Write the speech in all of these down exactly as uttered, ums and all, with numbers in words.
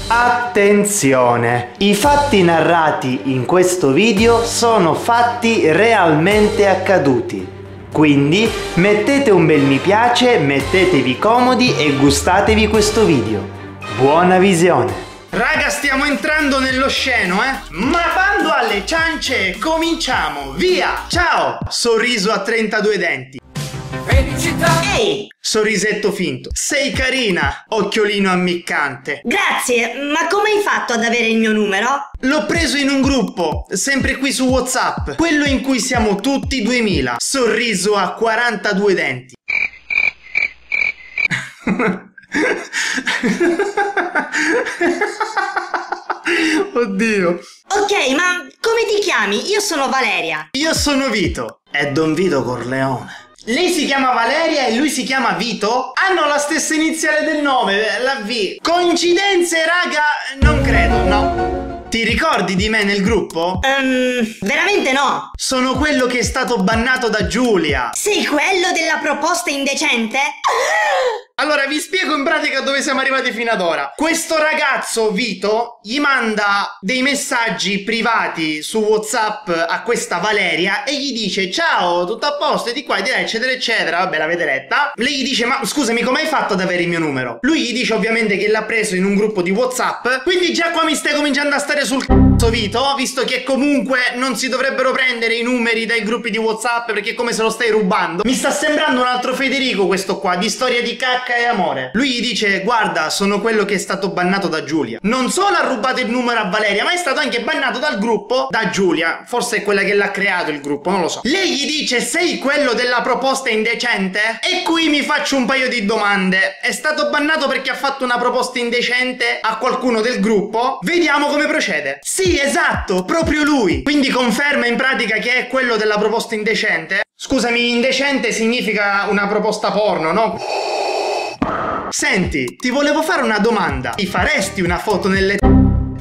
Attenzione! I fatti narrati in questo video sono fatti realmente accaduti. Quindi mettete un bel mi piace, mettetevi comodi e gustatevi questo video. Buona visione! Raga, stiamo entrando nell'osceno, eh? Ma bando alle ciance, cominciamo! Via! Ciao! Sorriso a trentadue denti. Felicità! Ehi! Sorrisetto finto. Sei carina, occhiolino ammiccante. Grazie, ma come hai fatto ad avere il mio numero? L'ho preso in un gruppo, sempre qui su WhatsApp, quello in cui siamo tutti duemila. Sorriso a quarantadue denti. Oddio. Ok, ma come ti chiami? Io sono Valeria. Io sono Vito. È Don Vito Corleone. Lei si chiama Valeria e lui si chiama Vito? Hanno la stessa iniziale del nome, la V. Coincidenze, raga? Non credo, no. Ti ricordi di me nel gruppo? Um, veramente no. Sono quello che è stato bannato da Giulia. Sei quello della proposta indecente? Allora vi spiego in pratica dove siamo arrivati fino ad ora. Questo ragazzo, Vito, gli manda dei messaggi privati su WhatsApp a questa Valeria e gli dice: ciao, tutto a posto, e di qua, di là, eccetera eccetera. Vabbè, l'avete letta. Lei gli dice: ma scusami, come hai fatto ad avere il mio numero? Lui gli dice ovviamente che l'ha preso in un gruppo di WhatsApp. Quindi già qua mi stai cominciando a stare sul c***o, Vito, visto che comunque non si dovrebbero prendere i numeri dai gruppi di WhatsApp, perché è come se lo stai rubando. Mi sta sembrando un altro Federico questo qua, di storia di cacca e amore. Lui gli dice: guarda, sono quello che è stato bannato da Giulia. Non solo ha rubato il numero a Valeria, ma è stato anche bannato dal gruppo da Giulia. Forse è quella che l'ha creato il gruppo, non lo so. Lei gli dice: sei quello della proposta indecente? E qui mi faccio un paio di domande. È stato bannato perché ha fatto una proposta indecente a qualcuno del gruppo? Vediamo come procede. Sì, esatto, proprio lui. Quindi conferma in pratica che è quello della proposta indecente? Scusami, indecente significa una proposta porno, no? Senti, ti volevo fare una domanda. Ti faresti una foto nelle... Ma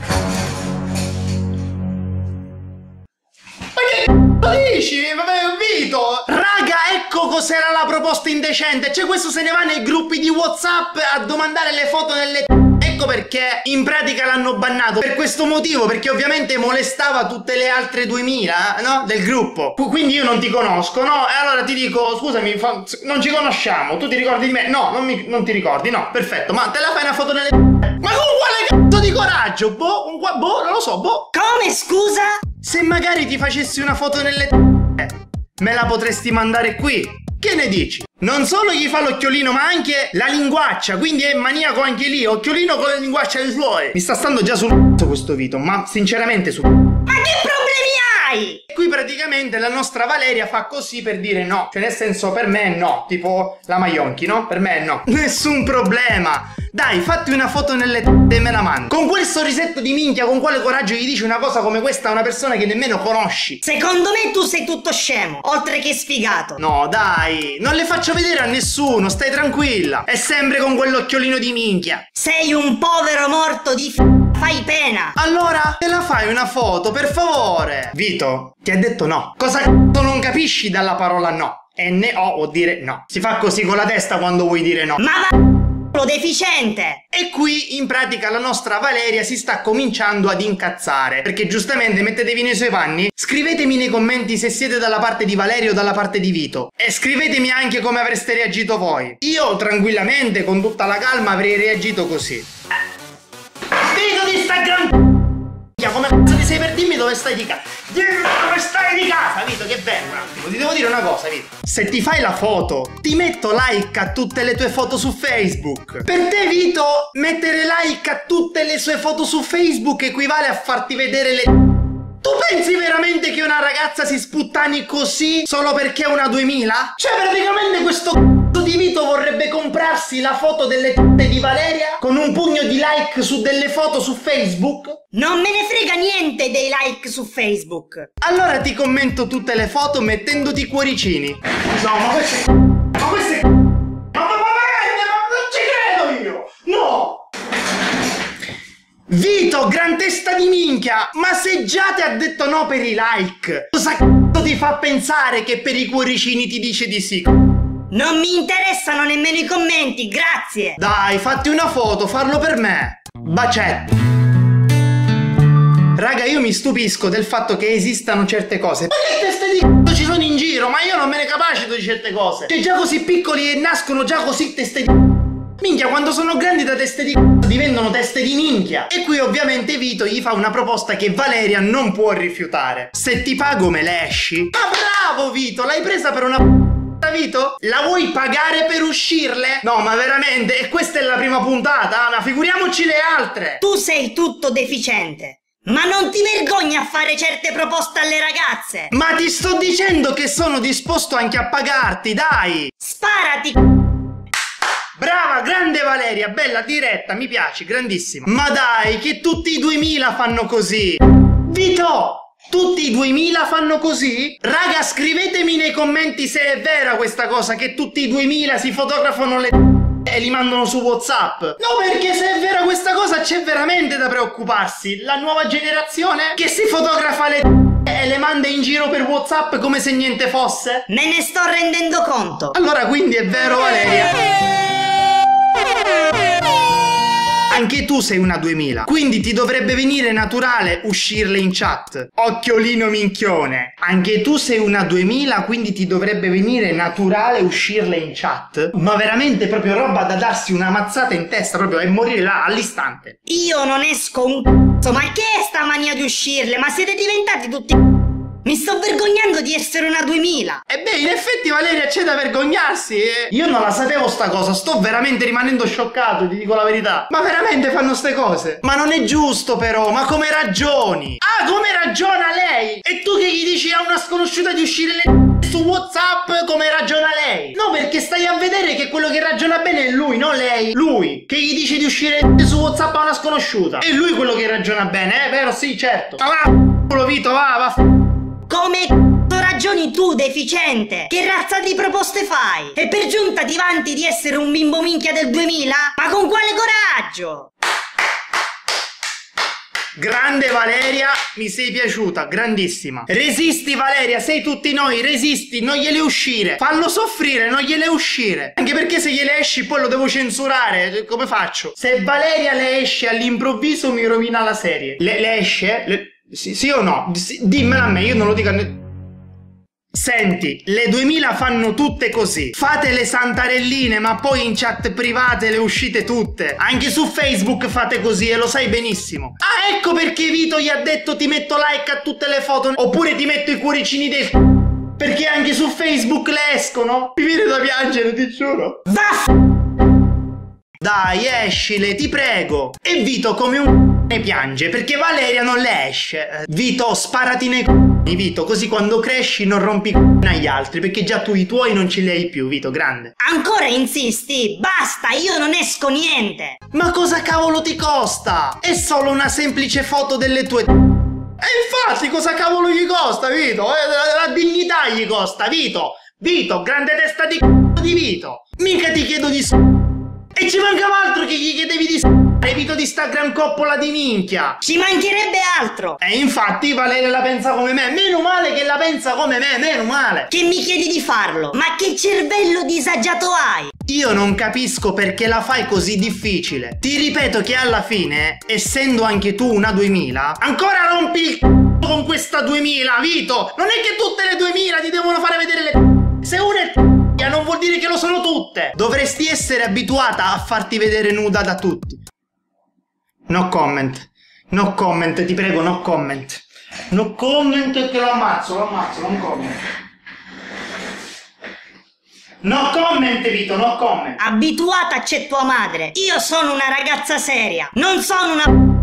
che c***o dici? Vabbè, Vito! Raga, ecco cos'era la proposta indecente. Cioè questo se ne va nei gruppi di WhatsApp a domandare le foto nelle... Ecco perché in pratica l'hanno bannato. Per questo motivo, perché ovviamente molestava tutte le altre duemila, no? Del gruppo. Quindi io non ti conosco, no? E allora ti dico: scusami, fa... non ci conosciamo. Tu ti ricordi di me? No, non, mi... non ti ricordi, no, perfetto. Ma te la fai una foto nelle... Ma con quale c***o di coraggio? Boh, un qua... boh, non lo so, boh. Come, scusa? Se magari ti facessi una foto nelle... me la potresti mandare qui. Che ne dici? Non solo gli fa l'occhiolino, ma anche la linguaccia, quindi è maniaco anche lì, occhiolino con la linguaccia dei suoi. Mi sta stando già sul c***o questo Vito, ma sinceramente sul c***o. Ma che problemi hai? Qui praticamente la nostra Valeria fa così per dire no, cioè nel senso per me è no, tipo la Maionchi, no? Per me è no. Nessun problema. Dai, fatti una foto nelle t***e e me la mando. Con quel sorrisetto di minchia, con quale coraggio gli dici una cosa come questa a una persona che nemmeno conosci? Secondo me tu sei tutto scemo, oltre che sfigato. No, dai, non le faccio vedere a nessuno, stai tranquilla. È sempre con quell'occhiolino di minchia. Sei un povero morto di f***, fai pena. Allora, te la fai una foto, per favore. Vito, ti ha detto no. Cosa c***o non capisci dalla parola no? N O vuol dire no. Si fa così con la testa quando vuoi dire no. Ma va... deficiente. E qui in pratica la nostra Valeria si sta cominciando ad incazzare, perché giustamente mettetevi nei suoi panni. Scrivetemi nei commenti se siete dalla parte di Valeria o dalla parte di Vito, e scrivetemi anche come avreste reagito voi. Io tranquillamente, con tutta la calma, avrei reagito così. Vito di sta gran... come cazzo ti sei per dirmi dove stai di casa? Dimmi dove stai di casa, Vito, che vengo un attimo. Ti devo dire una cosa, Vito. Se ti fai la foto, ti metto like a tutte le tue foto su Facebook. Per te, Vito, mettere like a tutte le sue foto su Facebook equivale a farti vedere le... Tu pensi veramente che una ragazza si sputtani così solo perché è una duemila? Cioè praticamente questo c***o di Vito vorrebbe comprarsi la foto delle t***e di Valeria con un pugno di like su delle foto su Facebook? Non me ne frega niente dei like su Facebook. Allora ti commento tutte le foto mettendoti cuoricini. No, ma queste... Ma queste... Ma, ma, ma, ma non ci credo io! No! Vito, gran testa di minchia! Ma se già ti ha detto no per i like, cosa c***o ti fa pensare che per i cuoricini ti dice di sì? Non mi interessano nemmeno i commenti, grazie! Dai, fatti una foto, farlo per me! Bacetto. Raga, io mi stupisco del fatto che esistano certe cose. Ma che teste di c***o ci sono in giro? Ma io non me ne capacito di certe cose. Cioè, già così piccoli e nascono già così teste di c***o. Minchia, quando sono grandi da teste di c***o diventano teste di minchia. E qui ovviamente Vito gli fa una proposta che Valeria non può rifiutare. Se ti pago me le esci? Ma bravo Vito, l'hai presa per una p***a, Vito? La vuoi pagare per uscirle? No, ma veramente, e questa è la prima puntata, ma figuriamoci le altre. Tu sei tutto deficiente. Ma non ti vergogni a fare certe proposte alle ragazze? Ma ti sto dicendo che sono disposto anche a pagarti, dai! Sparati! Brava, grande Valeria, bella, diretta, mi piaci, grandissima. Ma dai, che tutti i duemila fanno così! Vito! Tutti i duemila fanno così? Raga, scrivetemi nei commenti se è vera questa cosa, che tutti i duemila si fotografano le e li mandano su WhatsApp. No, perché se è vera questa cosa c'è veramente da preoccuparsi. La nuova generazione che si fotografa le e le manda in giro per WhatsApp come se niente fosse. Me ne sto rendendo conto. Allora quindi è vero, Valeria? Anche tu sei una duemila, quindi ti dovrebbe venire naturale uscirle in chat. Occhiolino minchione. Anche tu sei una duemila, quindi ti dovrebbe venire naturale uscirle in chat. Ma veramente proprio roba da darsi una mazzata in testa proprio e morire là all'istante. Io non esco un c***o, ma che è sta mania di uscirle? Ma siete diventati tutti... Mi sto vergognando di essere una duemila. E beh, in effetti Valeria c'è da vergognarsi, eh. Io non la sapevo sta cosa, sto veramente rimanendo scioccato, ti dico la verità. Ma veramente fanno ste cose? Ma non è giusto però, ma come ragioni? Ah, come ragiona lei? E tu che gli dici a una sconosciuta di uscire le su WhatsApp, come ragiona lei? No, perché stai a vedere che quello che ragiona bene è lui, non lei. Lui, che gli dice di uscire su WhatsApp a una sconosciuta. È lui quello che ragiona bene, eh, vero? Sì, certo. Ma va, Vito, va, va. Come c***o ragioni tu, deficiente? Che razza di proposte fai? E per giunta ti vanti di essere un bimbo minchia del duemila? Ma con quale coraggio? Grande Valeria, mi sei piaciuta, grandissima. Resisti Valeria, sei tutti noi, resisti, non gliele uscire. Fallo soffrire, non gliele uscire. Anche perché se gliele esci poi lo devo censurare, come faccio? Se Valeria le esce all'improvviso mi rovina la serie. Le, le esce? Le... Sì, sì o no? Sì, dimmela a me, io non lo dico a ne... Senti, le duemila fanno tutte così. Fate le santarelline, ma poi in chat private le uscite tutte. Anche su Facebook fate così e lo sai benissimo. Ah, ecco perché Vito gli ha detto ti metto like a tutte le foto. Oppure ti metto i cuoricini del c***o. Perché anche su Facebook le escono. Mi viene da piangere, ti giuro. Vaff! Dai, escile, ti prego. E Vito come un ne piange perché Valeria non le esce. Vito, sparati nei c***i, Vito, così quando cresci non rompi c***i agli altri, perché già tu i tuoi non ce li hai più, Vito, grande. Ancora insisti? Basta, io non esco niente. Ma cosa cavolo ti costa? È solo una semplice foto delle tue... E infatti cosa cavolo gli costa, Vito? Eh, la dignità gli costa, Vito. Vito, grande testa di c***o di Vito. Mica ti chiedo di s***. E ci mancava altro che gli chiedevi di s***. Vito di Instagram coppola di minchia. Ci mancherebbe altro. E infatti Valeria la pensa come me. Meno male che la pensa come me, meno male. Che mi chiedi di farlo? Ma che cervello disagiato hai? Io non capisco perché la fai così difficile. Ti ripeto che alla fine, essendo anche tu una duemila, ancora rompi il c***o con questa duemila, Vito. Non è che tutte le duemila ti devono fare vedere le c***o. Se una è c***a non vuol dire che lo sono tutte. Dovresti essere abituata a farti vedere nuda da tutti. No comment, no comment, ti prego, no comment. No comment che lo ammazzo, lo ammazzo, non comment. No comment, Vito, no comment. Abituata c'è tua madre. Io sono una ragazza seria, non sono una...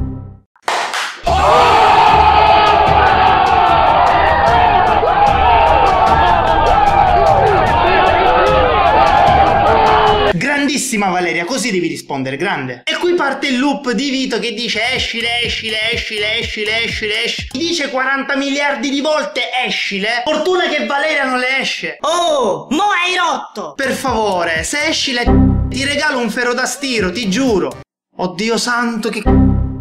Grandissima Valeria, così devi rispondere, grande. E qui parte il loop di Vito che dice escile, escile, escile, escile, escile, escile. Dice quaranta miliardi di volte escile. Fortuna che Valeria non le esce. Oh, mo hai rotto. Per favore, se escile ti regalo un ferro da stiro, ti giuro. Oddio santo, che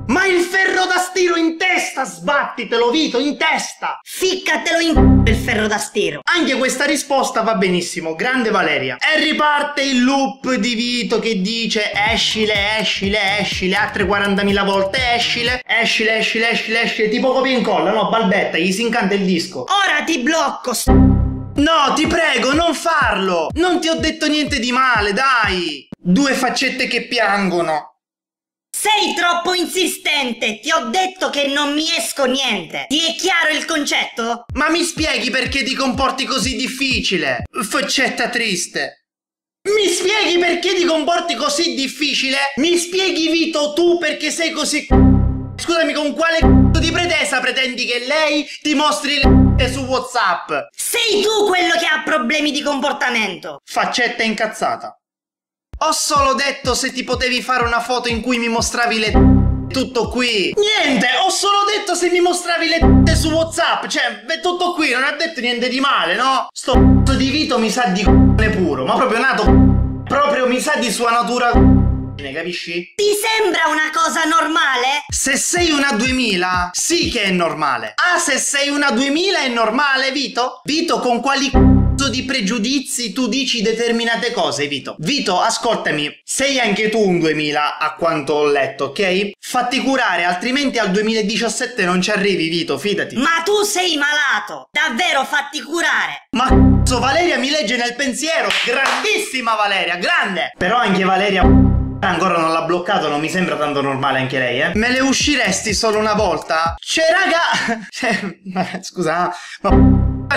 Ma il ferro da stiro in testa, sbattitelo Vito, in testa! Ficcatelo in c***o il ferro da stiro. Anche questa risposta va benissimo, grande Valeria. E riparte il loop di Vito che dice escile, escile, escile, altre quarantamila volte escile, escile, escile, escile, escile, tipo copia e incolla, no, balbetta, gli si incanta il disco. Ora ti blocco, st... No, ti prego, non farlo! Non ti ho detto niente di male, dai! Due faccette che piangono. Sei troppo insistente, ti ho detto che non mi esco niente. Ti è chiaro il concetto? Ma mi spieghi perché ti comporti così difficile? Faccetta triste. Mi spieghi perché ti comporti così difficile? Mi spieghi Vito tu perché sei così... Scusami, con quale c***o di pretesa pretendi che lei ti mostri le su WhatsApp? Sei tu quello che ha problemi di comportamento. Faccetta incazzata. Ho solo detto se ti potevi fare una foto in cui mi mostravi le tutto qui. Niente, ho solo detto se mi mostravi le su WhatsApp. Cioè, è tutto qui, non ha detto niente di male, no? Sto c***o di Vito mi sa di c***o puro, ma proprio nato proprio mi sa di sua natura ne capisci? Ti sembra una cosa normale? Se sei una duemila, sì che è normale. Ah, se sei una duemila è normale, Vito? Vito, con quali c***o di pregiudizi tu dici determinate cose, Vito? Vito, ascoltami, sei anche tu un duemila a quanto ho letto, ok? Fatti curare, altrimenti al duemiladiciassette non ci arrivi, Vito, fidati. Ma tu sei malato, davvero fatti curare. Ma c***o, Valeria mi legge nel pensiero, grandissima Valeria, grande! Però anche Valeria... ancora non l'ha bloccato, non mi sembra tanto normale anche lei, eh? Me le usciresti solo una volta? Cioè, raga... Cioè, scusa, ma...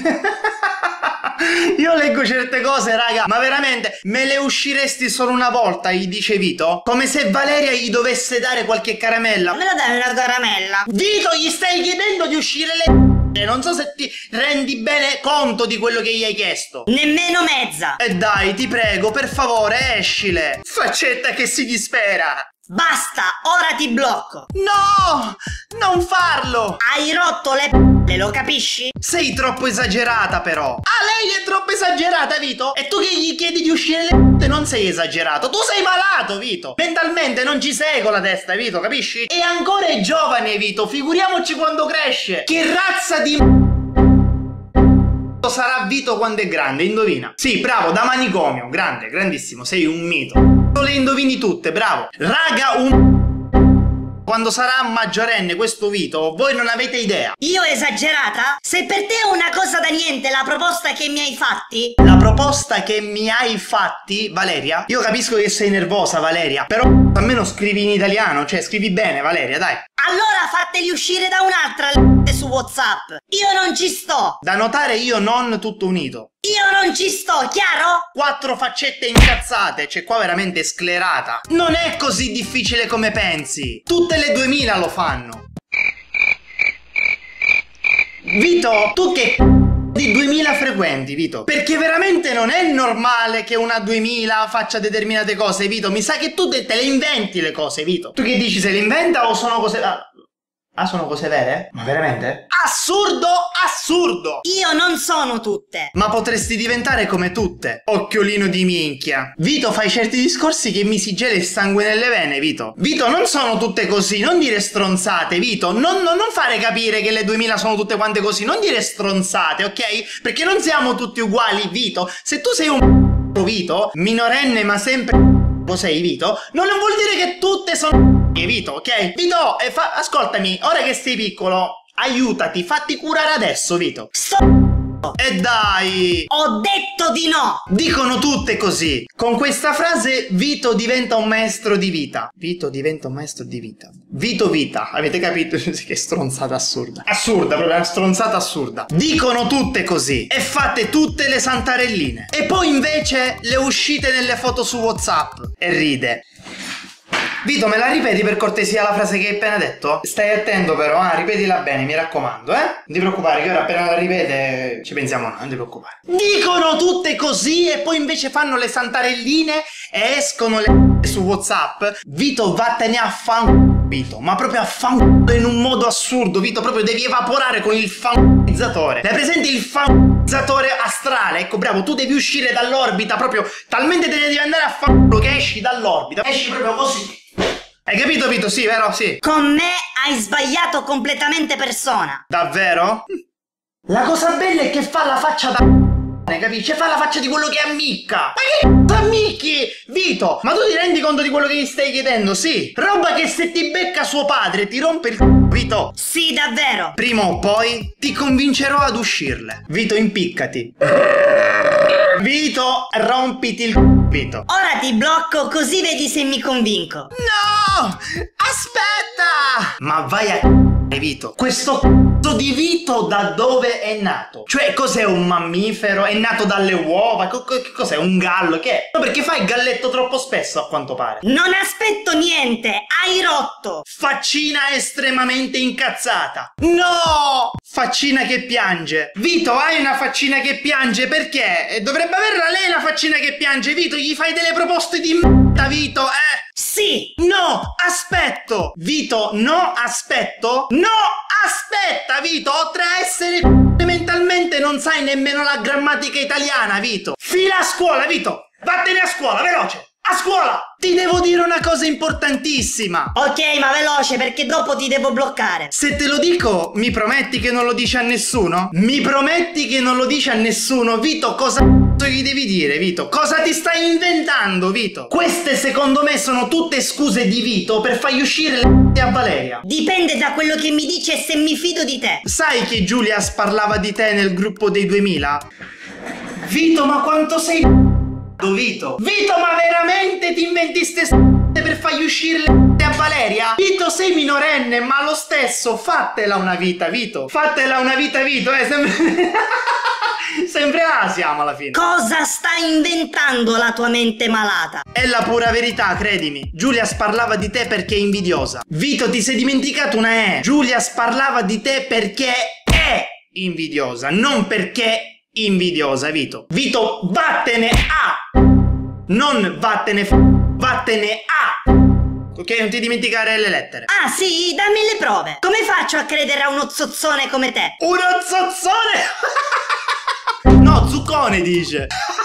Io leggo certe cose, raga, ma veramente me le usciresti solo una volta, gli dice Vito? Come se Valeria gli dovesse dare qualche caramella. Me la dai una caramella? Vito, gli stai chiedendo di uscire le... Non so se ti rendi bene conto di quello che gli hai chiesto. Nemmeno mezza. E dai, ti prego, per favore, escile. Faccetta che si dispera. Basta, ora ti blocco. No, non farlo. Hai rotto le p***e, lo capisci? Sei troppo esagerata però. Ah, lei è troppo esagerata, Vito? E tu che gli chiedi di uscire le p***e non sei esagerato. Tu sei malato, Vito. Mentalmente non ci sei con la testa, Vito, capisci? E ancora è giovane, Vito. Figuriamoci quando cresce. Che razza di sarà Vito quando è grande, indovina. Sì, bravo, da manicomio, grande, grandissimo, sei un mito. Le indovini tutte, bravo. Raga, un... Quando sarà maggiorenne questo Vito, voi non avete idea. Io esagerata? Se per te è una cosa da niente la proposta che mi hai fatti... La proposta che mi hai fatti, Valeria? Io capisco che sei nervosa, Valeria, però almeno scrivi in italiano, cioè scrivi bene, Valeria, dai. Allora fateli uscire da un'altra su WhatsApp. Io non ci sto. Da notare io non tutto unito. Io non ci sto, chiaro? Quattro faccette incazzate, cioè qua veramente sclerata. Non è così difficile come pensi. Tutte le duemila lo fanno. Vito, tu che di duemila frequenti, Vito? Perché veramente non è normale che una duemila faccia determinate cose, Vito. Mi sa che tu te, te le inventi le cose, Vito. Tu che dici, se le inventa o sono cose... Ah, ah sono cose vere? Ma veramente? Assurdo, assurdo! Io non sono tutte. Ma potresti diventare come tutte. Occhiolino di minchia. Vito, fai certi discorsi che mi si gela il sangue nelle vene, Vito. Vito, non sono tutte così, non dire stronzate, Vito. Non, non, non fare capire che le duemila sono tutte quante così. Non dire stronzate, ok? Perché non siamo tutti uguali, Vito. Se tu sei un Vito, minorenne ma sempre sei, Vito, non vuol dire che tutte sono Vito, ok? Vito, eh, fa... ascoltami, ora che sei piccolo, aiutati, fatti curare adesso, Vito. Sto... E dai! Ho detto di no! Dicono tutte così. Con questa frase Vito diventa un maestro di vita. Vito diventa un maestro di vita. Vito vita, avete capito? Che stronzata assurda. Assurda, proprio una stronzata assurda. Dicono tutte così. E fate tutte le santarelline. E poi invece le uscite nelle foto su WhatsApp. E ride. Vito, me la ripeti per cortesia la frase che hai appena detto? Stai attento però, ah, ripetila bene, mi raccomando, eh? Non ti preoccupare che ora appena la ripete ci pensiamo noi, non ti preoccupare. Dicono tutte così e poi invece fanno le santarelline e escono le su WhatsApp. Vito, vattene a fan Vito, ma proprio a fan in un modo assurdo, Vito, proprio devi evaporare con il fanizzatore. L'hai presente il fanizzatore astrale? Ecco, bravo, tu devi uscire dall'orbita proprio, talmente te ne devi andare a fan che esci dall'orbita. Esci proprio così. Hai capito, Vito? Sì, vero? Sì. Con me hai sbagliato completamente persona. Davvero? La cosa bella è che fa la faccia da... capisci? Fa la faccia di quello che ammicca. Ma che ammicchi? Vito, ma tu ti rendi conto di quello che gli stai chiedendo? Sì. Roba che se ti becca suo padre ti rompe il c***o, Vito. Sì, davvero. Prima o poi ti convincerò ad uscirle. Vito, impiccati. Vito, rompiti il c***o, Vito. Ora ti blocco così vedi se mi convinco. No! Aspetta! Ma vai a c***o, Vito. Questo c***o di Vito da dove è nato? Cioè, cos'è un mammifero? È nato dalle uova? Co co cos'è? Un gallo? Che è? No, perché fai il galletto troppo spesso, a quanto pare. Non aspetto niente, hai rotto. Faccina estremamente incazzata. No! Faccina che piange. Vito, hai una faccina che piange perché? E dovrebbe averla lei la faccina che piange. Vito, gli fai delle proposte di m***a, Vito, eh? Sì. No, aspetto. Vito, no, aspetto. No, aspetta, Vito. Oltre a essere mentalmente non sai nemmeno la grammatica italiana, Vito. Fila a scuola, Vito. Vattene a scuola, veloce. A scuola! Ti devo dire una cosa importantissima. Ok, ma veloce perché dopo ti devo bloccare. Se te lo dico, mi prometti che non lo dici a nessuno? Mi prometti che non lo dici a nessuno? Vito, cosa gli devi dire, Vito? Cosa ti stai inventando, Vito? Queste secondo me sono tutte scuse di Vito per fargli uscire le a Valeria. Dipende da quello che mi dice e se mi fido di te. Sai che Giulia parlava di te nel gruppo dei duemila? Vito, ma quanto sei... Vito, Vito, ma veramente ti inventi ste s***e per fargli uscire le a Valeria? Vito, sei minorenne, ma lo stesso, fatela una vita, Vito. Fatela una vita, Vito, eh, sempre... sempre là siamo alla fine. Cosa stai inventando la tua mente malata? È la pura verità, credimi. Giulia parlava di te perché è invidiosa. Vito, ti sei dimenticato una E. Giulia parlava di te perché è invidiosa, non perché... invidiosa, Vito. Vito, vattene a! Non vattene f... vattene a! Ok, non ti dimenticare le lettere. Ah sì, dammi le prove. Come faccio a credere a uno zozzone come te? Uno zozzone? No, zuccone dice.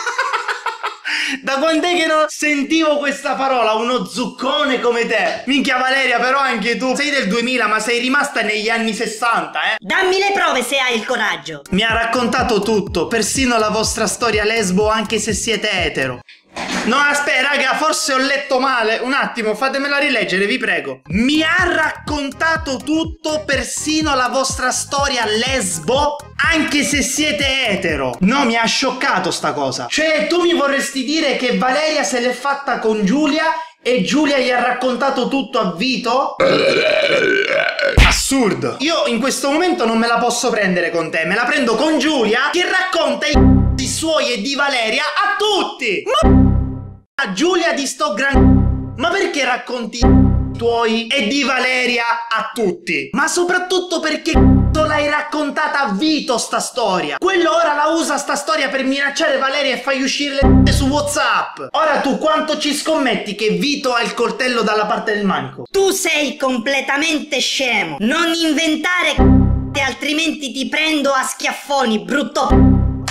Da quando è che non sentivo questa parola? Uno zuccone come te. Minchia Valeria, però anche tu sei del duemila, ma sei rimasta negli anni sessanta, eh? Dammi le prove se hai il coraggio. Mi ha raccontato tutto, persino la vostra storia lesbo, anche se siete etero. No, aspetta, raga, forse ho letto male. Un attimo, fatemela rileggere, vi prego. Mi ha raccontato tutto, persino la vostra storia lesbo, anche se siete etero. No, mi ha scioccato sta cosa. Cioè, tu mi vorresti dire che Valeria se l'è fatta con Giulia e Giulia gli ha raccontato tutto a Vito? Assurdo. Io in questo momento non me la posso prendere con te. Me la prendo con Giulia, che racconta i suoi e di Valeria a tutti. Ma a Giulia di sto gran... Ma perché racconti i tuoi e di Valeria a tutti? Ma soprattutto perché l'hai raccontata a Vito sta storia. Quello ora la usa sta storia per minacciare Valeria e fai uscire le su WhatsApp. Ora tu quanto ci scommetti che Vito ha il coltello dalla parte del manico? Tu sei completamente scemo. Non inventare altrimenti ti prendo a schiaffoni, brutto.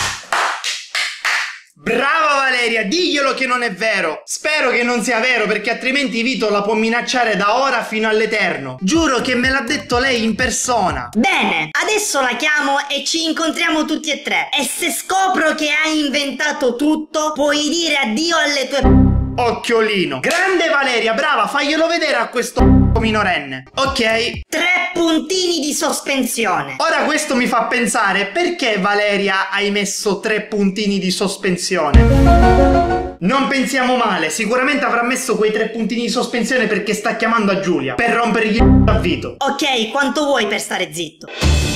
Brava Valeria, diglielo che non è vero. Spero che non sia vero, perché altrimenti Vito la può minacciare da ora fino all'eterno. Giuro che me l'ha detto lei in persona. Bene, adesso la chiamo e ci incontriamo tutti e tre. E se scopro che hai inventato tutto, puoi dire addio alle tue occhiolino. Grande Valeria, brava, faglielo vedere a questo minorenne. Ok. Tre puntini di sospensione. Ora questo mi fa pensare, perché Valeria hai messo tre puntini di sospensione? Non pensiamo male, sicuramente avrà messo quei tre puntini di sospensione perché sta chiamando a Giulia per rompergli il a Vito. Ok, quanto vuoi per stare zitto?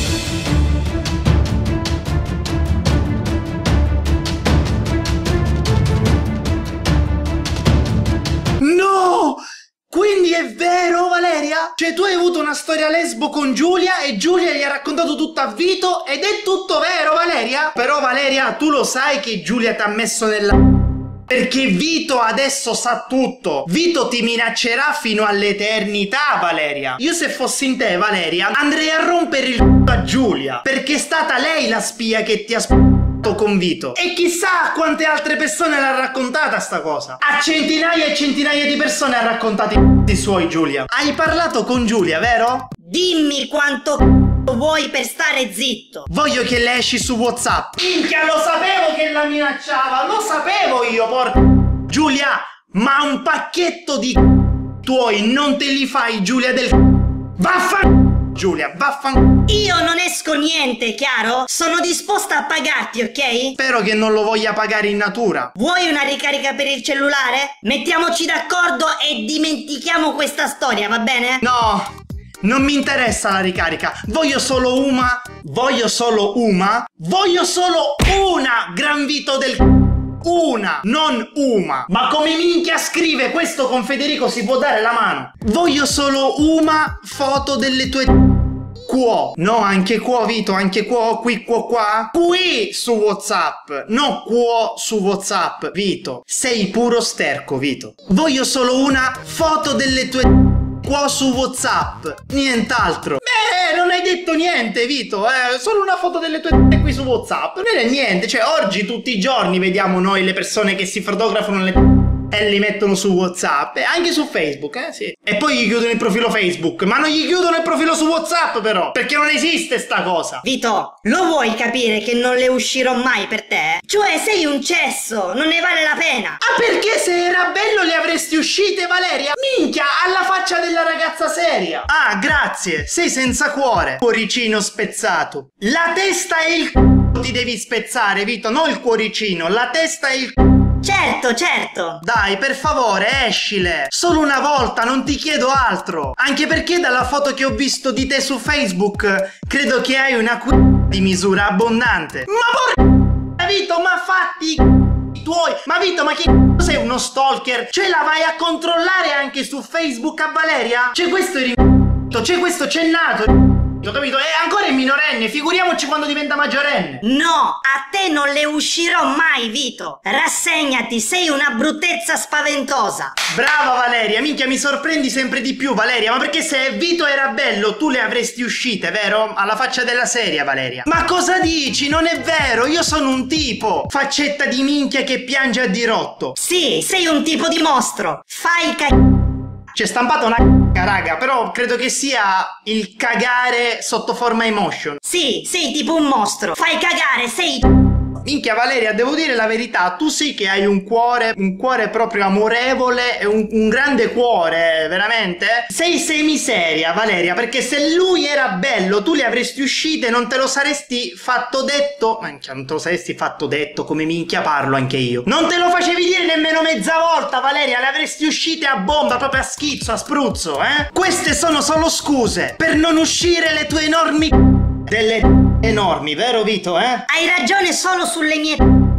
No! Quindi è vero, Valeria? Cioè tu hai avuto una storia lesbo con Giulia e Giulia gli ha raccontato tutto a Vito ed è tutto vero, Valeria? Però Valeria, tu lo sai che Giulia ti ha messo nella... Perché Vito adesso sa tutto. Vito ti minaccerà fino all'eternità, Valeria. Io se fossi in te, Valeria, andrei a rompere il c***o a Giulia, perché è stata lei la spia che ti ha... con Vito. E chissà a quante altre persone l'ha raccontata sta cosa. A centinaia e centinaia di persone ha raccontato i suoi, Giulia. Hai parlato con Giulia, vero? Dimmi quanto vuoi per stare zitto. Voglio che le esci su WhatsApp. Minchia, lo sapevo che la minacciava. Lo sapevo io, porca. Giulia, ma un pacchetto di tuoi non te li fai, Giulia del vaffan. Giulia, vaffan. Io non esco niente, chiaro? Sono disposta a pagarti, ok? Spero che non lo voglia pagare in natura. Vuoi una ricarica per il cellulare? Mettiamoci d'accordo e dimentichiamo questa storia, va bene? No, non mi interessa la ricarica. Voglio solo una. Voglio solo una. Voglio solo una, gran Vito del una, non uma. Ma come minchia scrive questo con Federico si può dare la mano. Voglio solo una foto delle tue quo. No, anche quo, Vito, anche quo, qui, quo, qua. Qui su WhatsApp, no quo su WhatsApp, Vito. Sei puro sterco, Vito. Voglio solo una foto delle tue quo su WhatsApp, nient'altro. Beh, non hai detto niente, Vito, eh, solo una foto delle tue t- qui su WhatsApp. Non è niente, cioè oggi tutti i giorni vediamo noi le persone che si fotografano le t- e li mettono su WhatsApp e anche su Facebook, eh, sì. E poi gli chiudono il profilo Facebook, ma non gli chiudono il profilo su WhatsApp però, perché non esiste sta cosa. Vito, lo vuoi capire che non le uscirò mai per te? Cioè sei un cesso, non ne vale la pena. Ah, perché se era bello le avresti uscite, Valeria? Minchia, alla faccia della ragazza seria. Ah, grazie, sei senza cuore, cuoricino spezzato. La testa e il c***o ti devi spezzare, Vito, non il cuoricino, la testa e il c***o. Certo, certo. Dai, per favore, escile. Solo una volta, non ti chiedo altro. Anche perché dalla foto che ho visto di te su Facebook credo che hai una c***o di misura abbondante. Ma porca Vito, ma fatti i tuoi. Ma Vito, ma che c***o sei uno stalker? Cioè la vai a controllare anche su Facebook a Valeria? C'è questo il c'è questo cennato. Ho capito? È ancora è minorenne, figuriamoci quando diventa maggiorenne. No, a te non le uscirò mai, Vito. Rassegnati, sei una bruttezza spaventosa. Brava Valeria, minchia mi sorprendi sempre di più, Valeria. Ma perché se Vito era bello tu le avresti uscite, vero? Alla faccia della serie, Valeria. Ma cosa dici? Non è vero, io sono un tipo. Faccetta di minchia che piange a dirotto. Sì, sei un tipo di mostro. Fai c***o. C'è stampata una c***a, raga, però credo che sia il cagare sotto forma emotion. Sì, sei tipo un mostro. Fai cagare, sei... Minchia Valeria, devo dire la verità, tu sì che hai un cuore, un cuore proprio amorevole e un, un grande cuore, veramente. Sei semiseria Valeria, perché se lui era bello tu le avresti uscite e non te lo saresti fatto detto. Minchia, non te lo saresti fatto detto, come minchia parlo anche io. Non te lo facevi dire nemmeno mezza volta Valeria, le avresti uscite a bomba, proprio a schizzo, a spruzzo, eh. Queste sono solo scuse per non uscire le tue enormi delle enormi, vero Vito, eh? Hai ragione solo sulle mie...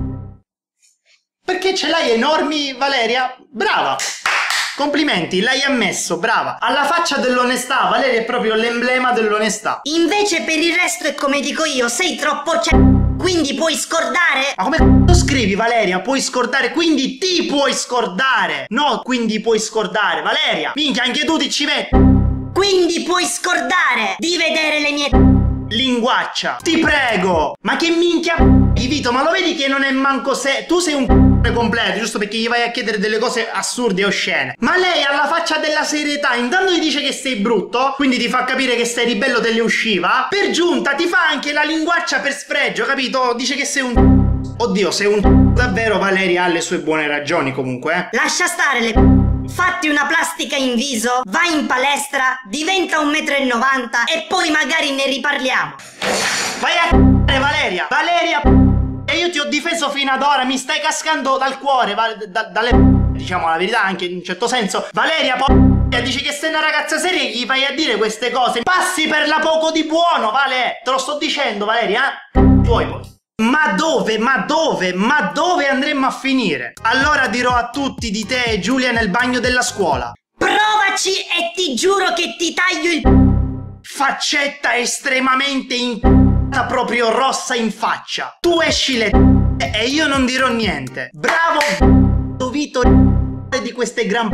Perché ce l'hai enormi, Valeria? Brava! Complimenti, l'hai ammesso, brava! Alla faccia dell'onestà, Valeria è proprio l'emblema dell'onestà. Invece per il resto è come dico io, sei troppo c***o, quindi puoi scordare? Ma come c***o scrivi, Valeria? Puoi scordare, quindi ti puoi scordare! No, quindi puoi scordare, Valeria! Minchia, anche tu ti ci metti! Quindi puoi scordare di vedere le mie... linguaccia, ti prego. Ma che minchia Vito, ma lo vedi che non è manco se tu sei un c***o completo, giusto perché gli vai a chiedere delle cose assurde e oscene. Ma lei alla faccia della serietà intanto ti dice che sei brutto, quindi ti fa capire che stai ribello te le usciva. Per giunta ti fa anche la linguaccia per sfregio, capito? Dice che sei un... Oddio, sei un... Davvero Valeria ha le sue buone ragioni comunque, eh. Lascia stare le... Fatti una plastica in viso, vai in palestra, diventa un metro e novanta e poi magari ne riparliamo. Vai a c***are Valeria! Valeria e io ti ho difeso fino ad ora, mi stai cascando dal cuore, va, da, dalle diciamo la verità anche in un certo senso. Valeria po***a, dici che sei una ragazza seria e gli fai a dire queste cose. Passi per la poco di buono, Vale, te lo sto dicendo Valeria, eh? Poi poi. Ma dove, ma dove, ma dove andremmo a finire? Allora dirò a tutti di te e Giulia nel bagno della scuola. Provaci e ti giuro che ti taglio il... Faccetta estremamente in... proprio rossa in faccia. Tu esci le... e io non dirò niente. Bravo Vito di queste gran...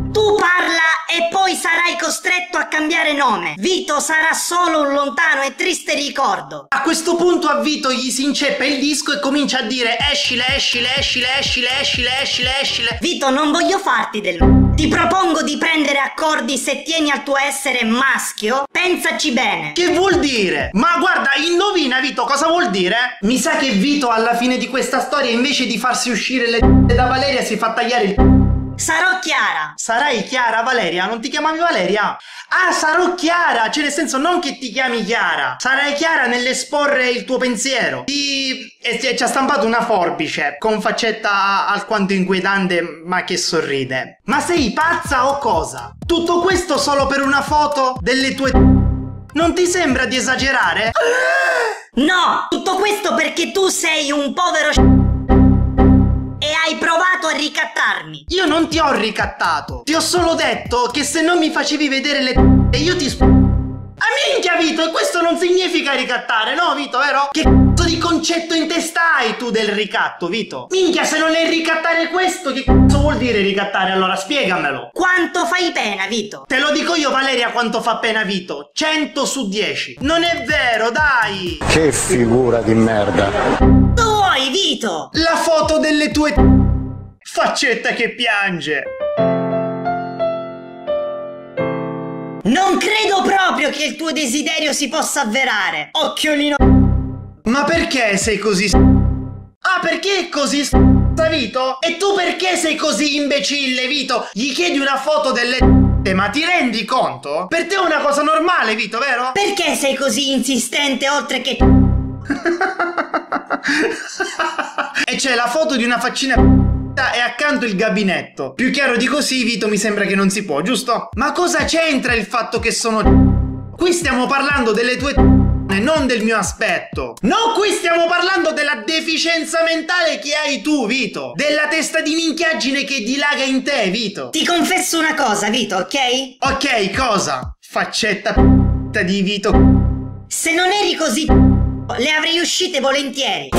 Tu parla e poi sarai costretto a cambiare nome. Vito sarà solo un lontano e triste ricordo. A questo punto a Vito gli si inceppa il disco e comincia a dire escile, escile, escile, escile, escile, escile, escile. Vito, non voglio farti del m***o. Ti propongo di prendere accordi se tieni al tuo essere maschio. Pensaci bene. Che vuol dire? Ma guarda, indovina Vito cosa vuol dire? Mi sa che Vito alla fine di questa storia invece di farsi uscire le d***e da Valeria si fa tagliare il... Sarò Chiara. Sarai Chiara, Valeria? Non ti chiamavi Valeria? Ah, sarò Chiara, cioè nel senso non che ti chiami Chiara. Sarai Chiara nell'esporre il tuo pensiero. Ti... E ci ha stampato una forbice con faccetta alquanto inquietante ma che sorride. Ma sei pazza o cosa? Tutto questo solo per una foto delle tue... Non ti sembra di esagerare? No, tutto questo perché tu sei un povero e hai provato a ricattarmi. Io non ti ho ricattato. Ti ho solo detto che se non mi facevi vedere le e io ti sp... Ah minchia Vito, e questo non significa ricattare, no Vito, vero? Che c***o di concetto in testa hai tu del ricatto, Vito? Minchia, se non è ricattare questo, che c***o vuol dire ricattare? Allora spiegamelo. Quanto fai pena, Vito? Te lo dico io Valeria quanto fa pena Vito. cento su dieci. Non è vero, dai. Che figura di merda. Tu vuoi, Vito? La foto delle tue faccetta che piange. Non credo proprio che il tuo desiderio si possa avverare. Occhiolino. Ma perché sei così Ah, perché è così Vito? E tu perché sei così imbecille, Vito? Gli chiedi una foto delle ma ti rendi conto? Per te è una cosa normale, Vito, vero? Perché sei così insistente oltre che... E c'è la foto di una faccina e accanto il gabinetto. Più chiaro di così, Vito, mi sembra che non si può, giusto? Ma cosa c'entra il fatto che sono... Qui stiamo parlando delle tue... non del mio aspetto. No, qui stiamo parlando della deficienza mentale che hai tu, Vito. Della testa di minchiaggine che dilaga in te, Vito. Ti confesso una cosa, Vito, ok? Ok, cosa? Faccetta di Vito. Se non eri così le avrei uscite volentieri.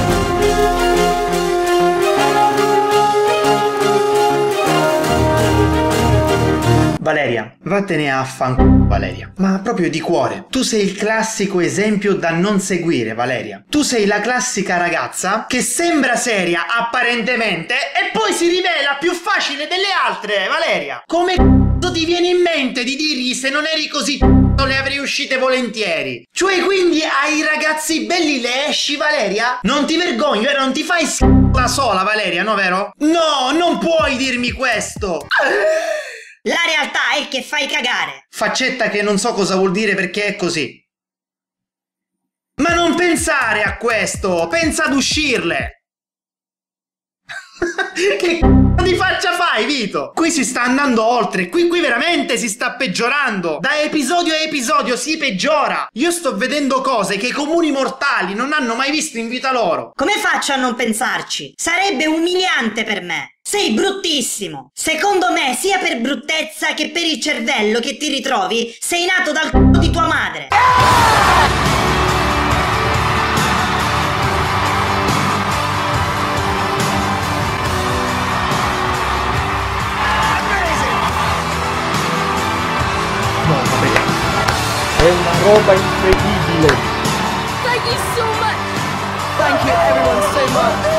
Valeria, vattene a fan... Valeria. Ma proprio di cuore. Tu sei il classico esempio da non seguire, Valeria. Tu sei la classica ragazza che sembra seria apparentemente e poi si rivela più facile delle altre, Valeria. Come c***o ti viene in mente di dirgli se non eri così c***o le avrei uscite volentieri? Cioè quindi ai ragazzi belli le esci, Valeria? Non ti vergogni, vero? Non ti fai s***o da sola, Valeria, no vero? No, non puoi dirmi questo. La realtà è che fai cagare. Faccetta che non so cosa vuol dire perché è così. Ma non pensare a questo, pensa ad uscirle. Che c***o di faccia fai, Vito? Qui si sta andando oltre, qui, qui veramente si sta peggiorando. Da episodio a episodio si peggiora. Io sto vedendo cose che i comuni mortali non hanno mai visto in vita loro. Come faccio a non pensarci? Sarebbe umiliante per me. Sei bruttissimo. Secondo me, sia per bruttezza che per il cervello che ti ritrovi, sei nato dal c***o di tua madre. È una roba incredibile. Thank you so much. Thank you everyone so much.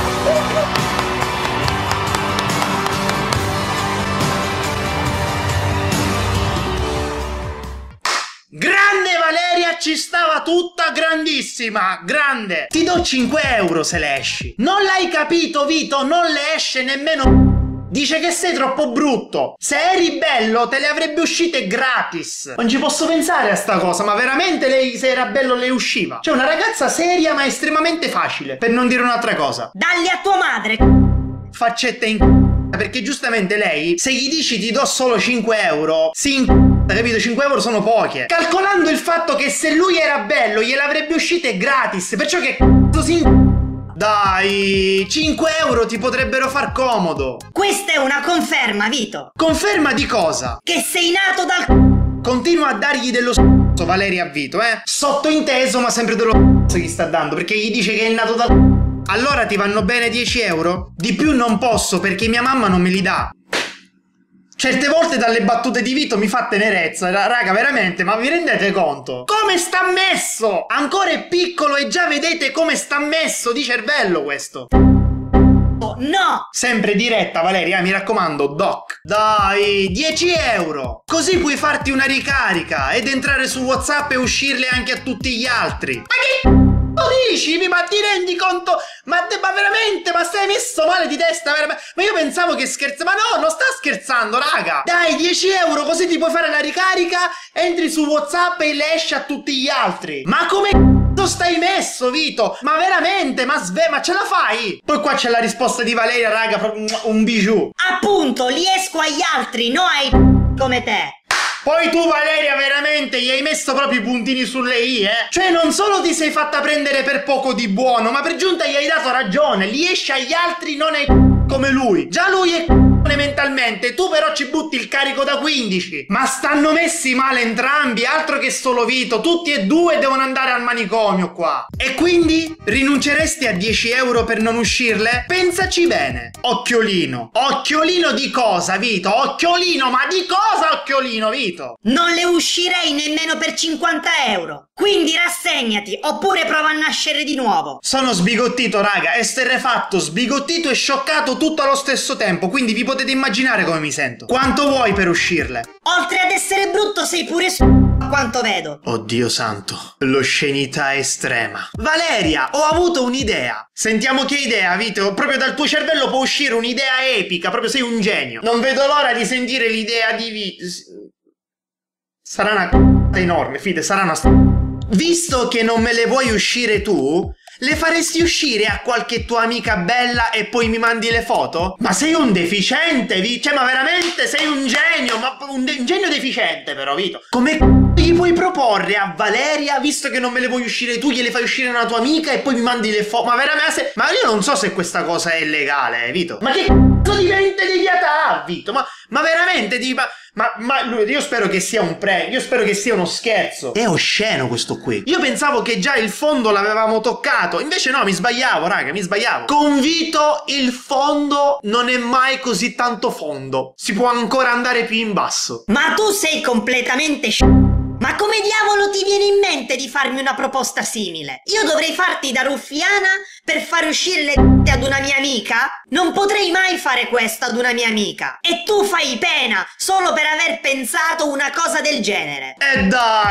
Grande Valeria, ci stava tutta grandissima, grande. Ti do cinque euro se le esci. Non l'hai capito, Vito? Non le esce nemmeno... Dice che sei troppo brutto. Se eri bello te le avrebbe uscite gratis. Non ci posso pensare a sta cosa, ma veramente lei se era bello le usciva. Cioè una ragazza seria ma estremamente facile, per non dire un'altra cosa. Dalli a tua madre. Faccetta in... Perché giustamente lei, se gli dici ti do solo cinque euro, si in... capito? cinque euro sono poche. Calcolando il fatto che se lui era bello gliel'avrebbe uscite gratis, perciò che c***o si in... Dai, cinque euro ti potrebbero far comodo. Questa è una conferma, Vito. Conferma di cosa? Che sei nato dal c***o. Continua a dargli dello s***o Valeria a Vito, eh? Sottointeso, ma sempre dello s***o gli sta dando, perché gli dice che è nato dal c***o. Allora ti vanno bene dieci euro? Di più non posso, perché mia mamma non me li dà. Certe volte dalle battute di Vito mi fa tenerezza, raga, veramente, ma vi rendete conto? Come sta messo? Ancora è piccolo e già vedete come sta messo di cervello questo. No! Sempre diretta, Valeria, mi raccomando, doc. Dai, dieci euro. Così puoi farti una ricarica ed entrare su WhatsApp e uscirle anche a tutti gli altri. Ma che c***o dici? Ma ti rendi conto? Ma, ma veramente? Ma stai messo male di testa? Veramente? Ma io pensavo che scherza. Ma no, non sta scherzando, raga. Dai, dieci euro, così ti puoi fare la ricarica, entri su WhatsApp e le esci a tutti gli altri. Ma come c***o stai messo, Vito? Ma veramente? Ma sve, ma ce la fai? Poi qua c'è la risposta di Valeria, raga, proprio un bijou. Appunto, li esco agli altri, no ai come te. Poi tu, Valeria, veramente gli hai messo proprio i puntini sulle i, eh? Cioè non solo ti sei fatta prendere per poco di buono, ma per giunta gli hai dato ragione. Li esci agli altri, non ai come lui. Già lui è mentalmente, tu però ci butti il carico da quindici. Ma stanno messi male entrambi, altro che solo Vito. Tutti e due devono andare al manicomio qua. E quindi rinunceresti a dieci euro per non uscirle? Pensaci bene. Occhiolino. Occhiolino di cosa, Vito? Occhiolino, ma di cosa occhiolino, Vito? Non le uscirei nemmeno per cinquanta euro. Quindi rassegnati, oppure prova a nascere di nuovo. Sono sbigottito, raga, esterrefatto, sbigottito e scioccato tutto allo stesso tempo. Quindi vi potete immaginare come mi sento. Quanto vuoi per uscirle? Oltre ad essere brutto sei pure s***o, a quanto vedo. Oddio santo, l'oscenità estrema. Valeria, ho avuto un'idea. Sentiamo che idea, Vito. Proprio dal tuo cervello può uscire un'idea epica. Proprio sei un genio. Non vedo l'ora di sentire l'idea di Vito. Sarà una c***a enorme, fide, sarà una... Visto che non me le vuoi uscire tu, le faresti uscire a qualche tua amica bella e poi mi mandi le foto? Ma sei un deficiente, Vi... Cioè, ma veramente sei un genio, ma un, de un genio deficiente però, Vito. Come c***o gli puoi proporre a Valeria, visto che non me le vuoi uscire tu, gliele fai uscire una tua amica e poi mi mandi le foto? Ma veramente... Se... Ma io non so se questa cosa è legale, Vito. Ma che c***o di mente deviata ha, Vito? Ma, ma veramente di... Ma... Ma, ma io spero che sia un prank, io spero che sia uno scherzo. È osceno questo qui. Io pensavo che già il fondo l'avevamo toccato, invece no, mi sbagliavo, raga, mi sbagliavo. Con Vito il fondo non è mai così tanto fondo. Si può ancora andare più in basso. Ma tu sei completamente sc***o. Ma come diavolo ti viene in mente di farmi una proposta simile? Io dovrei farti da ruffiana per far uscire le d***e ad una mia amica? Non potrei mai fare questo ad una mia amica. E tu fai pena solo per aver pensato una cosa del genere. E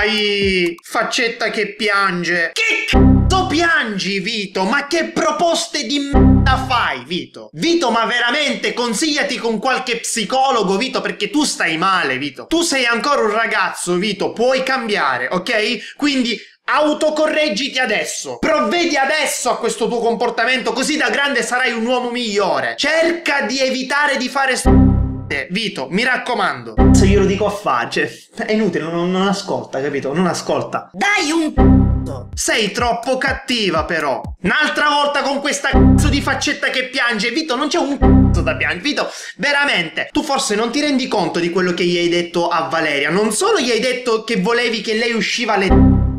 dai, faccetta che piange. Che c***o piangi, Vito? Ma che proposte di m***a fai, Vito? Vito, ma veramente consigliati con qualche psicologo, Vito, perché tu stai male, Vito. Tu sei ancora un ragazzo, Vito, puoi cambiare, ok? Quindi autocorreggiti adesso. Provvedi adesso a questo tuo comportamento, così da grande sarai un uomo migliore. Cerca di evitare di fare st***e, Vito, mi raccomando. Se glielo dico a faccia, è inutile, non, non ascolta, capito? Non ascolta. Dai un c***o. Sei troppo cattiva però. Un'altra volta con questa c***o di faccetta che piange, Vito, non c'è un c***o da piangere. Vito, veramente, tu forse non ti rendi conto di quello che gli hai detto a Valeria. Non solo gli hai detto che volevi che lei usciva le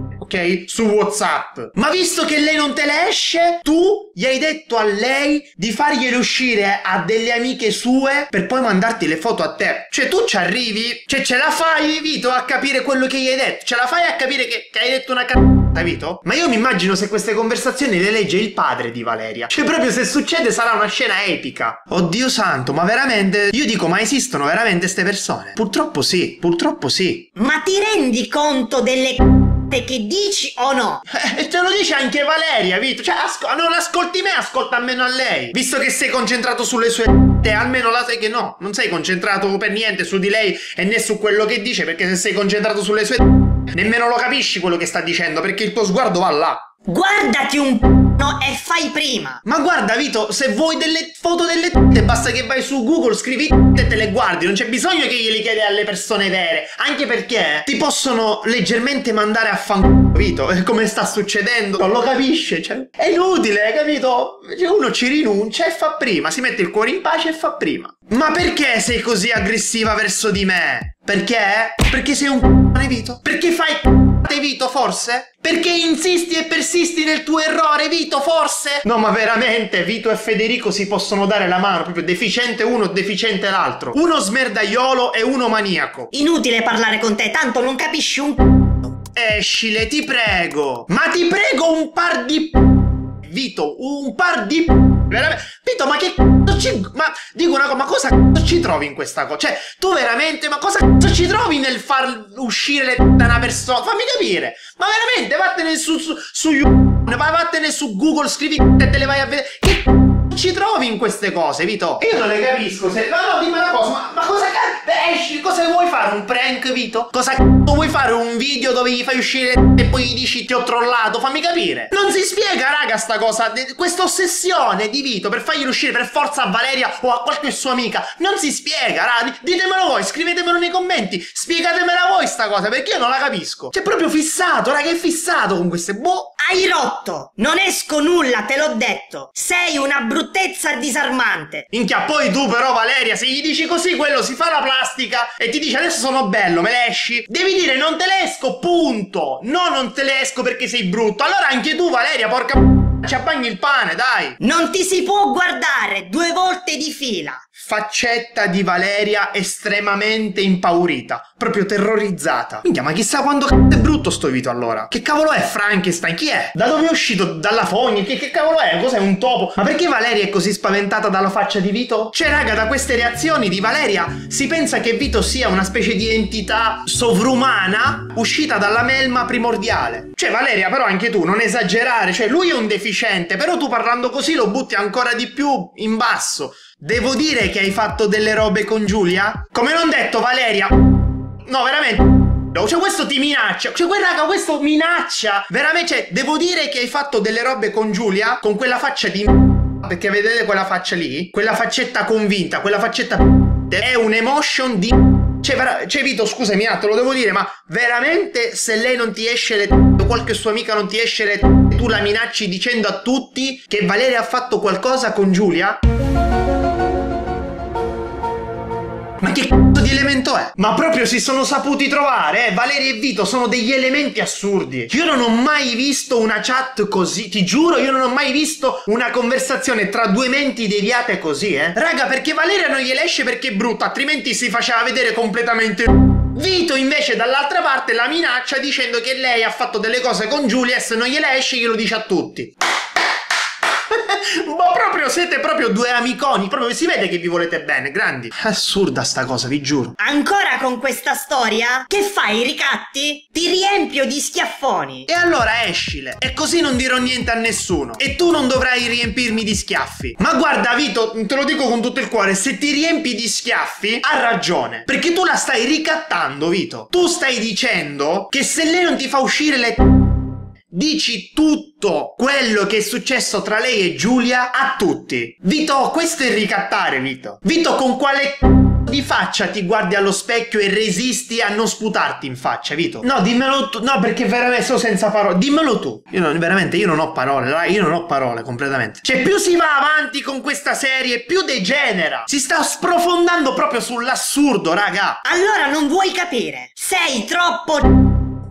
ok? Su WhatsApp. Ma visto che lei non te le esce, tu gli hai detto a lei di fargliele uscire a delle amiche sue per poi mandarti le foto a te. Cioè tu ci arrivi? Cioè ce la fai, Vito, a capire quello che gli hai detto? Ce la fai a capire che, che hai detto una c***a, Vito? Ma io mi immagino se queste conversazioni le legge il padre di Valeria. Cioè proprio se succede sarà una scena epica. Oddio santo, ma veramente... Io dico, ma esistono veramente ste persone? Purtroppo sì, purtroppo sì. Ma ti rendi conto delle c***e che dici o no? E eh, te lo dice anche Valeria, Vito. Cioè, asco non ascolti me, ascolta almeno a lei. Visto che sei concentrato sulle sue te, almeno la sai che no. Non sei concentrato per niente su di lei e né su quello che dice, perché se sei concentrato sulle sue nemmeno lo capisci quello che sta dicendo, perché il tuo sguardo va là. Guardati un p***o e fai prima. Ma guarda, Vito, se vuoi delle foto delle t***e basta che vai su Google, scrivi t***e e te le guardi. Non c'è bisogno che glieli chiedi alle persone vere. Anche perché ti possono leggermente mandare a fanculo, Vito. Come sta succedendo, non lo capisce, cioè, è inutile, capito? Cioè, uno ci rinuncia e fa prima. Si mette il cuore in pace e fa prima. Ma perché sei così aggressiva verso di me? Perché? Perché sei un c***o, Vito? Perché fai c***o? Vito, forse? Perché insisti e persisti nel tuo errore, Vito, forse? No, ma veramente, Vito e Federico si possono dare la mano, proprio deficiente uno, deficiente l'altro. Uno smerdaiolo e uno maniaco. Inutile parlare con te, tanto non capisci un c***o. Escile, ti prego. Ma ti prego un par di... Vito, un par di... Veramente... Vito, ma che c***o ci... Ma dico una cosa, ma cosa c***o ci trovi in questa cosa? Cioè, tu veramente, ma cosa c***o ci trovi nel far uscire le da una persona? Fammi capire. Ma veramente, vattene su... su... su YouTube, vattene su Google, scrivi e te le vai a vedere. Che c***o ci trovi in queste cose, Vito? Io non le capisco se... No, no, dimmi una cosa, ma, ma cosa c***o... Esci, cosa vuoi fare? Un prank, Vito? Cosa c***o vuoi fare? Un video dove gli fai uscire e poi gli dici ti ho trollato? Fammi capire. Non si spiega, raga, sta cosa. Questa ossessione di Vito per fargli uscire per forza a Valeria o a qualche sua amica. Non si spiega, raga. Ditemelo voi, scrivetemelo nei commenti. Spiegatemela voi sta cosa, perché io non la capisco. C'è proprio fissato, raga, è fissato con queste boh. Hai rotto. Non esco nulla, te l'ho detto. Sei una bruttezza disarmante. Minchia, poi tu però, Valeria, se gli dici così, quello si fa la plastica e ti dice adesso sono bello, me le esci? Devi dire non te le esco, punto. No, non te le esco perché sei brutto. Allora anche tu, Valeria, porca p***a, ci abbagni il pane, dai. Non ti si può guardare due volte di fila. Faccetta di Valeria estremamente impaurita, proprio terrorizzata. Minchia, ma chissà quando c***o è brutto sto Vito allora. Che cavolo è Frankenstein? Chi è? Da dove è uscito? Dalla fogna? Che, che cavolo è? Cos'è, un topo? Ma perché Valeria è così spaventata dalla faccia di Vito? Cioè, raga, da queste reazioni di Valeria si pensa che Vito sia una specie di entità sovrumana uscita dalla melma primordiale. Cioè, Valeria, però anche tu, non esagerare. Cioè, lui è un deficiente, però tu parlando così lo butti ancora di più in basso. Devo dire che hai fatto delle robe con Giulia? Come non detto, Valeria. No, veramente. Cioè, questo ti minaccia. Cioè, quel raga, questo minaccia. Veramente, cioè, devo dire che hai fatto delle robe con Giulia con quella faccia di... Perché vedete quella faccia lì? Quella faccetta convinta, quella faccetta... È un emotion di... Cioè, cioè Vito, scusami, te lo devo dire, ma veramente se lei non ti esce le... o qualche sua amica non ti esce le... tu la minacci dicendo a tutti che Valeria ha fatto qualcosa con Giulia? Ma che c***o di elemento è? Ma proprio si sono saputi trovare, eh? Valeria e Vito sono degli elementi assurdi. Io non ho mai visto una chat così, ti giuro, io non ho mai visto una conversazione tra due menti deviate così, eh? Raga, perché Valeria non gliele esce perché è brutta, altrimenti si faceva vedere completamente... Vito invece dall'altra parte la minaccia dicendo che lei ha fatto delle cose con Giulia e se non gliele esce glielo dice a tutti. Ma proprio siete proprio due amiconi, proprio si vede che vi volete bene, grandi. Assurda sta cosa, vi giuro. Ancora con questa storia? Che fai, ricatti? Ti riempio di schiaffoni. E allora escile, e così non dirò niente a nessuno. E tu non dovrai riempirmi di schiaffi. Ma guarda Vito, te lo dico con tutto il cuore, se ti riempi di schiaffi, ha ragione. Perché tu la stai ricattando, Vito. Tu stai dicendo che se lei non ti fa uscire le... dici tutto quello che è successo tra lei e Giulia a tutti. Vito, questo è ricattare, Vito. Vito, con quale c***o di faccia ti guardi allo specchio e resisti a non sputarti in faccia, Vito? No, dimmelo tu. No, perché veramente sono senza parole. Dimmelo tu. Io non, veramente, io non ho parole, dai, io non ho parole completamente. Cioè, più si va avanti con questa serie, più degenera. Si sta sprofondando proprio sull'assurdo, raga. Allora non vuoi capire. Sei troppo...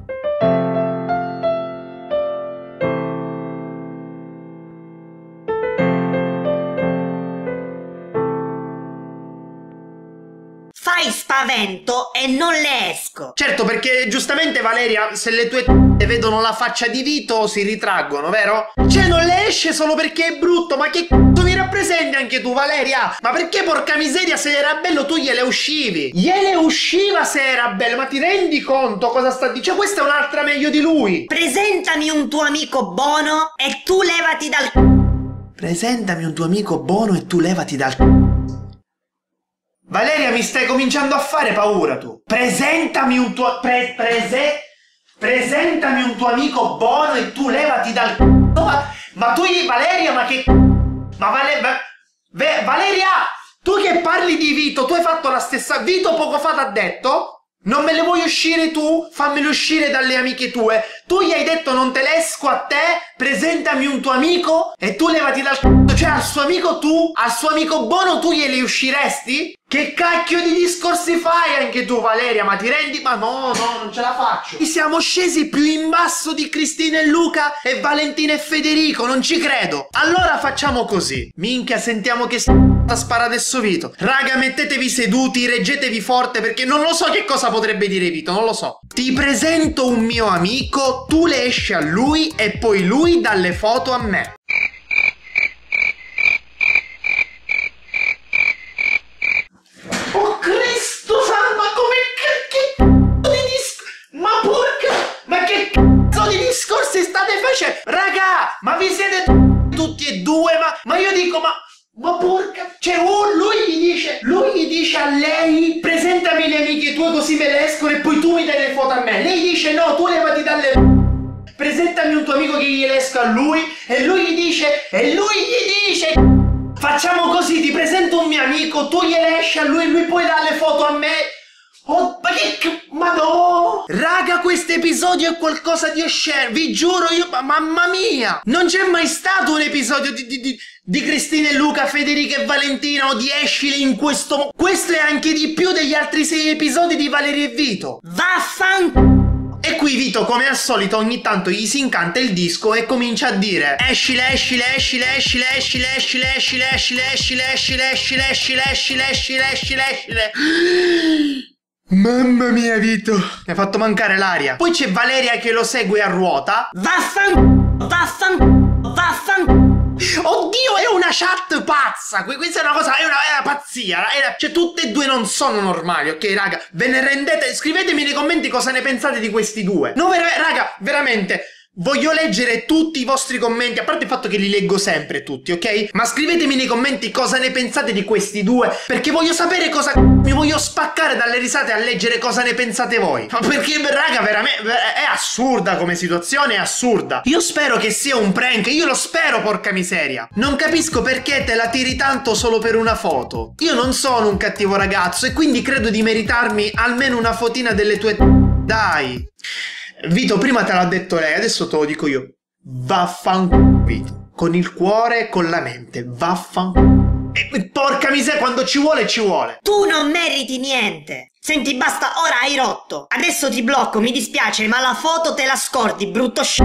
Fai spavento e non le esco. Certo, perché giustamente Valeria, se le tue t***e vedono la faccia di Vito si ritraggono, vero? Cioè non le esce solo perché è brutto. Ma che c***o mi rappresenti anche tu, Valeria? Ma perché porca miseria, se era bello tu gliele uscivi? Gliele usciva se era bello. Ma ti rendi conto cosa sta dicendo? Cioè questa è un'altra meglio di lui. Presentami un tuo amico buono e tu levati dal c***o. Presentami un tuo amico buono e tu levati dal c***o. Valeria, mi stai cominciando a fare paura tu. Presentami un tuo... Pre, prese, presentami un tuo amico buono e tu levati dal c***o. Ma, ma tu, Valeria, ma che... Ma Vale, va, ve, Valeria, tu che parli di Vito, tu hai fatto la stessa... Vito poco fa t'ha detto... Non me le vuoi uscire tu? Fammele uscire dalle amiche tue. Tu gli hai detto non te le esco a te, presentami un tuo amico e tu levati dal c***o. Cioè al suo amico tu, al suo amico buono tu glieli usciresti? Che cacchio di discorsi fai anche tu, Valeria? Ma ti rendi? Ma no, no, non ce la faccio. Ci siamo scesi più in basso di Cristina e Luca e Valentina e Federico, non ci credo. Allora facciamo così. Minchia, sentiamo che sta spara adesso Vito. Raga, mettetevi seduti, reggetevi forte perché non lo so che cosa potrebbe dire Vito, non lo so. Ti presento un mio amico, tu le esci a lui e poi lui dà le foto a me. Oh Cristo santo, ma come che, che c***o di discorsi? Ma porca, ma che c***o di discorsi state facendo? Raga, ma vi siete tutti e due, ma, ma io dico, ma... Ma porca... Cioè, oh, lui gli dice... Lui gli dice a lei... Presentami le amiche tue così me le escono e poi tu mi dai le foto a me. Lei dice no, tu levati dalle... Presentami un tuo amico che gli esco a lui. E lui gli dice... E lui gli dice... Facciamo così, ti presento un mio amico, tu gliele esci a lui e lui poi dà le foto a me. Oh, ma che... Ma no! Raga, questo episodio è qualcosa di osceno, vi giuro io... Ma, mamma mia! Non c'è mai stato un episodio di... di, di... di Cristina e Luca, Federica e Valentina o di Escili in questo mo... Questo è anche di più degli altri sei episodi di Valeria e Vito. Vaffan... E qui Vito, come al solito, ogni tanto gli si incanta il disco e comincia a dire Escile, escile, escile, escile, escile, escile, escile, escile, escile, escile, escile, escile, escile, escile, escile, escile. Mamma mia Vito, mi ha fatto mancare l'aria. Poi c'è Valeria che lo segue a ruota. Vaffan... Vaffan... Vaffan... Oddio, è una chat pazza. Questa è una cosa, è una, è una pazzia. È una, cioè, tutte e due non sono normali, ok, raga? Ve ne rendete? Scrivetemi nei commenti cosa ne pensate di questi due. No, ver raga, veramente. Voglio leggere tutti i vostri commenti, a parte il fatto che li leggo sempre tutti, ok? Ma scrivetemi nei commenti cosa ne pensate di questi due, perché voglio sapere cosa... Mi voglio spaccare dalle risate a leggere cosa ne pensate voi. Perché, raga, veramente... È assurda come situazione, è assurda. Io spero che sia un prank, io lo spero, porca miseria. Non capisco perché te la tiri tanto solo per una foto. Io non sono un cattivo ragazzo e quindi credo di meritarmi almeno una fotina delle tue... Dai... Vito, prima te l'ha detto lei, adesso te lo dico io. Vaffan... Vito. Con il cuore e con la mente. Vaffan... E porca miseria, quando ci vuole, ci vuole. Tu non meriti niente. Senti, basta, ora hai rotto. Adesso ti blocco, mi dispiace, ma la foto te la scordi, brutto sc...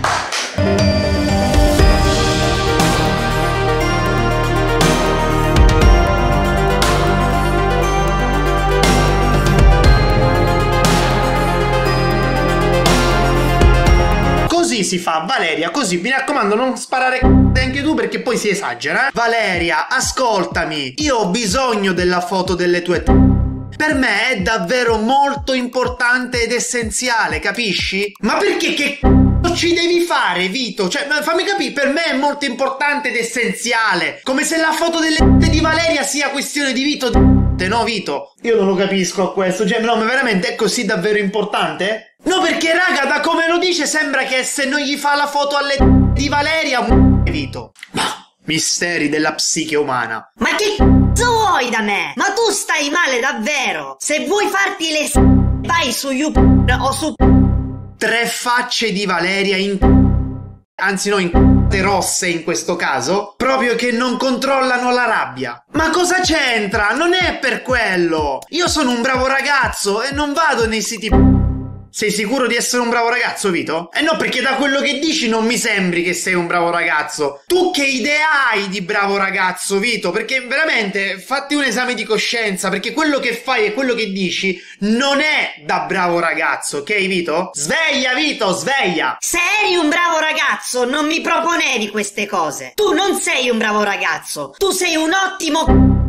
Così si fa, Valeria, così, mi raccomando non sparare anche tu perché poi si esagera, eh? Valeria, ascoltami, io ho bisogno della foto delle tue... Per me è davvero molto importante ed essenziale, capisci? Ma perché che c***o ci devi fare, Vito? Cioè, fammi capire, per me è molto importante ed essenziale. Come se la foto delle di Valeria sia questione di Vito, no, Vito? Io non lo capisco questo, cioè, no, ma veramente è così davvero importante? No, perché raga, da come lo dice sembra che se non gli fa la foto alle di Valeria, Vito. Misteri della psiche umana. Ma che c***o vuoi da me? Ma tu stai male davvero. Se vuoi farti le s***, vai su YouTube o su... Tre facce di Valeria in... Anzi no, in rosse in questo caso, proprio che non controllano la rabbia. Ma cosa c'entra? Non è per quello. Io sono un bravo ragazzo e non vado nei siti... Sei sicuro di essere un bravo ragazzo, Vito? Eh no, perché da quello che dici non mi sembri che sei un bravo ragazzo. Tu che idea hai di bravo ragazzo, Vito? Perché veramente fatti un esame di coscienza, perché quello che fai e quello che dici non è da bravo ragazzo, ok, Vito? Sveglia, Vito, sveglia! Se eri un bravo ragazzo non mi proponevi queste cose. Tu non sei un bravo ragazzo, tu sei un ottimo...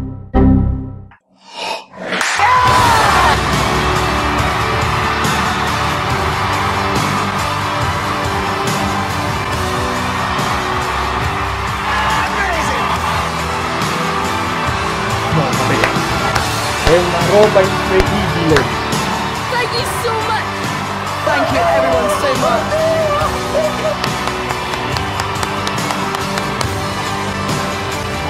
È una roba incredibile. Thank you so much. Thank you everyone so much.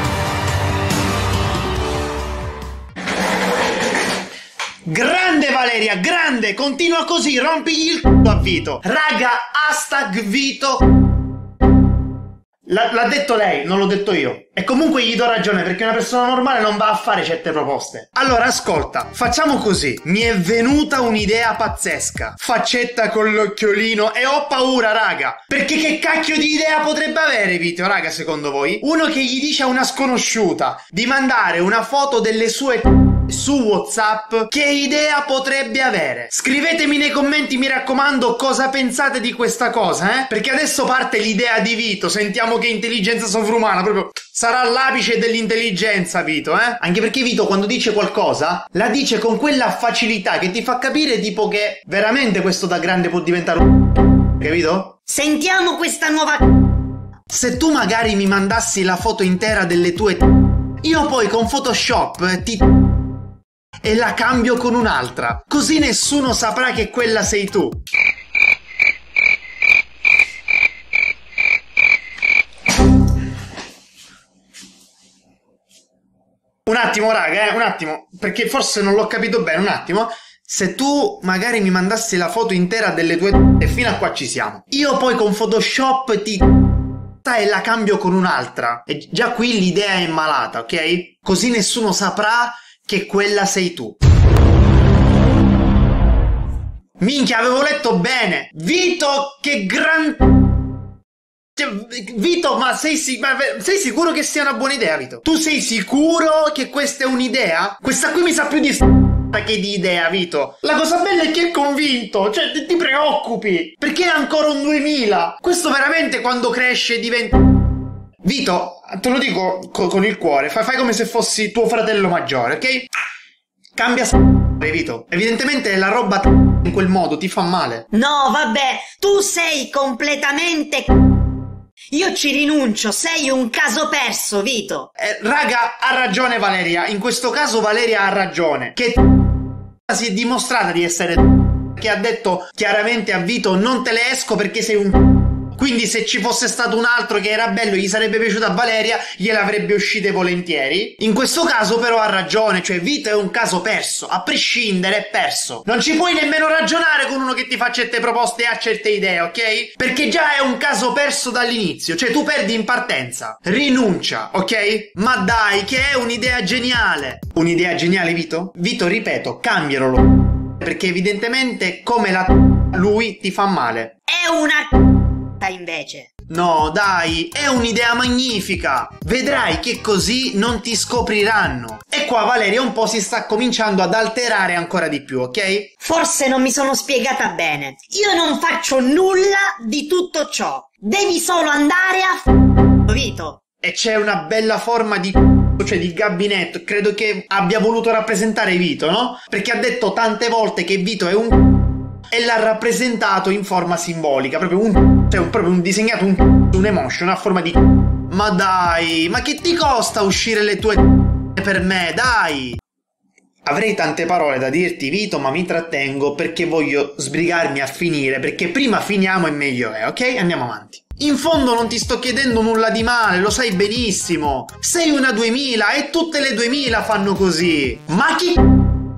Grande Valeria! Valeria, grande, continua così, rompigli il c***o a Vito. Raga, hashtag Vito. L'ha detto lei, non l'ho detto io. E comunque gli do ragione, perché una persona normale non va a fare certe proposte. Allora, ascolta, facciamo così. Mi è venuta un'idea pazzesca. Faccetta con l'occhiolino e ho paura, raga. Perché che cacchio di idea potrebbe avere Vito, raga, secondo voi? Uno che gli dice a una sconosciuta di mandare una foto delle sue su WhatsApp, che idea potrebbe avere? Scrivetemi nei commenti, mi raccomando, cosa pensate di questa cosa, eh? Perché adesso parte l'idea di Vito, sentiamo che intelligenza sovrumana, proprio sarà l'apice dell'intelligenza Vito, eh? Anche perché Vito quando dice qualcosa, la dice con quella facilità che ti fa capire tipo che veramente questo da grande può diventare un... capito? Sentiamo questa nuova... Se tu magari mi mandassi la foto intera delle tue... io poi con Photoshop ti... e la cambio con un'altra, così nessuno saprà che quella sei tu. Un attimo raga, eh, un attimo, perché forse non l'ho capito bene, un attimo. Se tu magari mi mandassi la foto intera delle tue e fino a qua ci siamo, io poi con Photoshop ti e la cambio con un'altra, e già qui l'idea è malata, ok? Così nessuno saprà che quella sei tu. Minchia, avevo letto bene. Vito, che gran... Vito, ma sei, si... ma sei sicuro che sia una buona idea, Vito? Tu sei sicuro che questa è un'idea? Questa qui mi sa più di che di idea, Vito. La cosa bella è che è convinto. Cioè, ti, ti preoccupi, perché è ancora un duemila. Questo veramente quando cresce diventa... Vito, te lo dico co con il cuore, fai, fai come se fossi tuo fratello maggiore, ok? Cambia s***, Vito. Evidentemente la roba in quel modo ti fa male. No, vabbè, tu sei completamente... Io ci rinuncio, sei un caso perso, Vito. Eh, raga, ha ragione Valeria. In questo caso Valeria ha ragione. Che si è dimostrata di essere... che ha detto chiaramente a Vito non te le esco perché sei un... Quindi se ci fosse stato un altro che era bello, gli sarebbe piaciuto a Valeria, gliel'avrebbe uscite volentieri. In questo caso però ha ragione, cioè Vito è un caso perso, a prescindere è perso. Non ci puoi nemmeno ragionare con uno che ti fa certe proposte e ha certe idee, ok? Perché già è un caso perso dall'inizio, cioè tu perdi in partenza. Rinuncia, ok? Ma dai, che è un'idea geniale. Un'idea geniale, Vito? Vito, ripeto, cambialo, perché evidentemente come la lui ti fa male. È una... invece. No, dai, è un'idea magnifica. Vedrai che così non ti scopriranno. E qua Valeria un po' si sta cominciando ad alterare ancora di più, ok? Forse non mi sono spiegata bene. Io non faccio nulla di tutto ciò. Devi solo andare a f***o, Vito. E c'è una bella forma di cioè di gabinetto. Credo che abbia voluto rappresentare Vito, no? Perché ha detto tante volte che Vito è un e l'ha rappresentato in forma simbolica, proprio un cioè un, proprio un disegnato un, un emotion a forma di... Ma dai, ma che ti costa uscire le tue per me, dai? Avrei tante parole da dirti Vito, ma mi trattengo perché voglio sbrigarmi a finire, perché prima finiamo e meglio è, ok? Andiamo avanti. In fondo non ti sto chiedendo nulla di male, lo sai benissimo. Sei una duemila e tutte le duemila fanno così. Ma chi...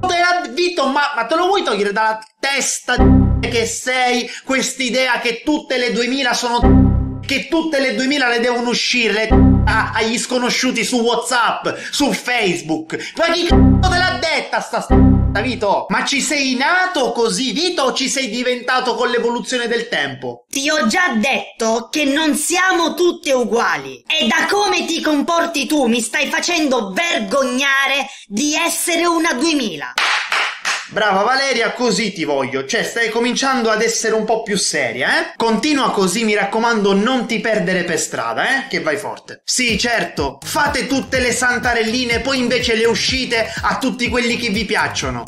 Vito, ma, ma te lo vuoi togliere dalla testa che sei quest'idea che tutte le duemila sono... che tutte le duemila le devono uscire a, agli sconosciuti su WhatsApp, su Facebook? Ma chi c***o te l'ha detta sta sta Vito? Ma ci sei nato così, Vito, o ci sei diventato con l'evoluzione del tempo? Ti ho già detto che non siamo tutte uguali. E da come ti comporti tu mi stai facendo vergognare di essere una duemila. Brava Valeria, così ti voglio, cioè stai cominciando ad essere un po' più seria, eh? Continua così, mi raccomando, non ti perdere per strada, eh? Che vai forte. Sì, certo, fate tutte le santarelline, poi invece le uscite a tutti quelli che vi piacciono.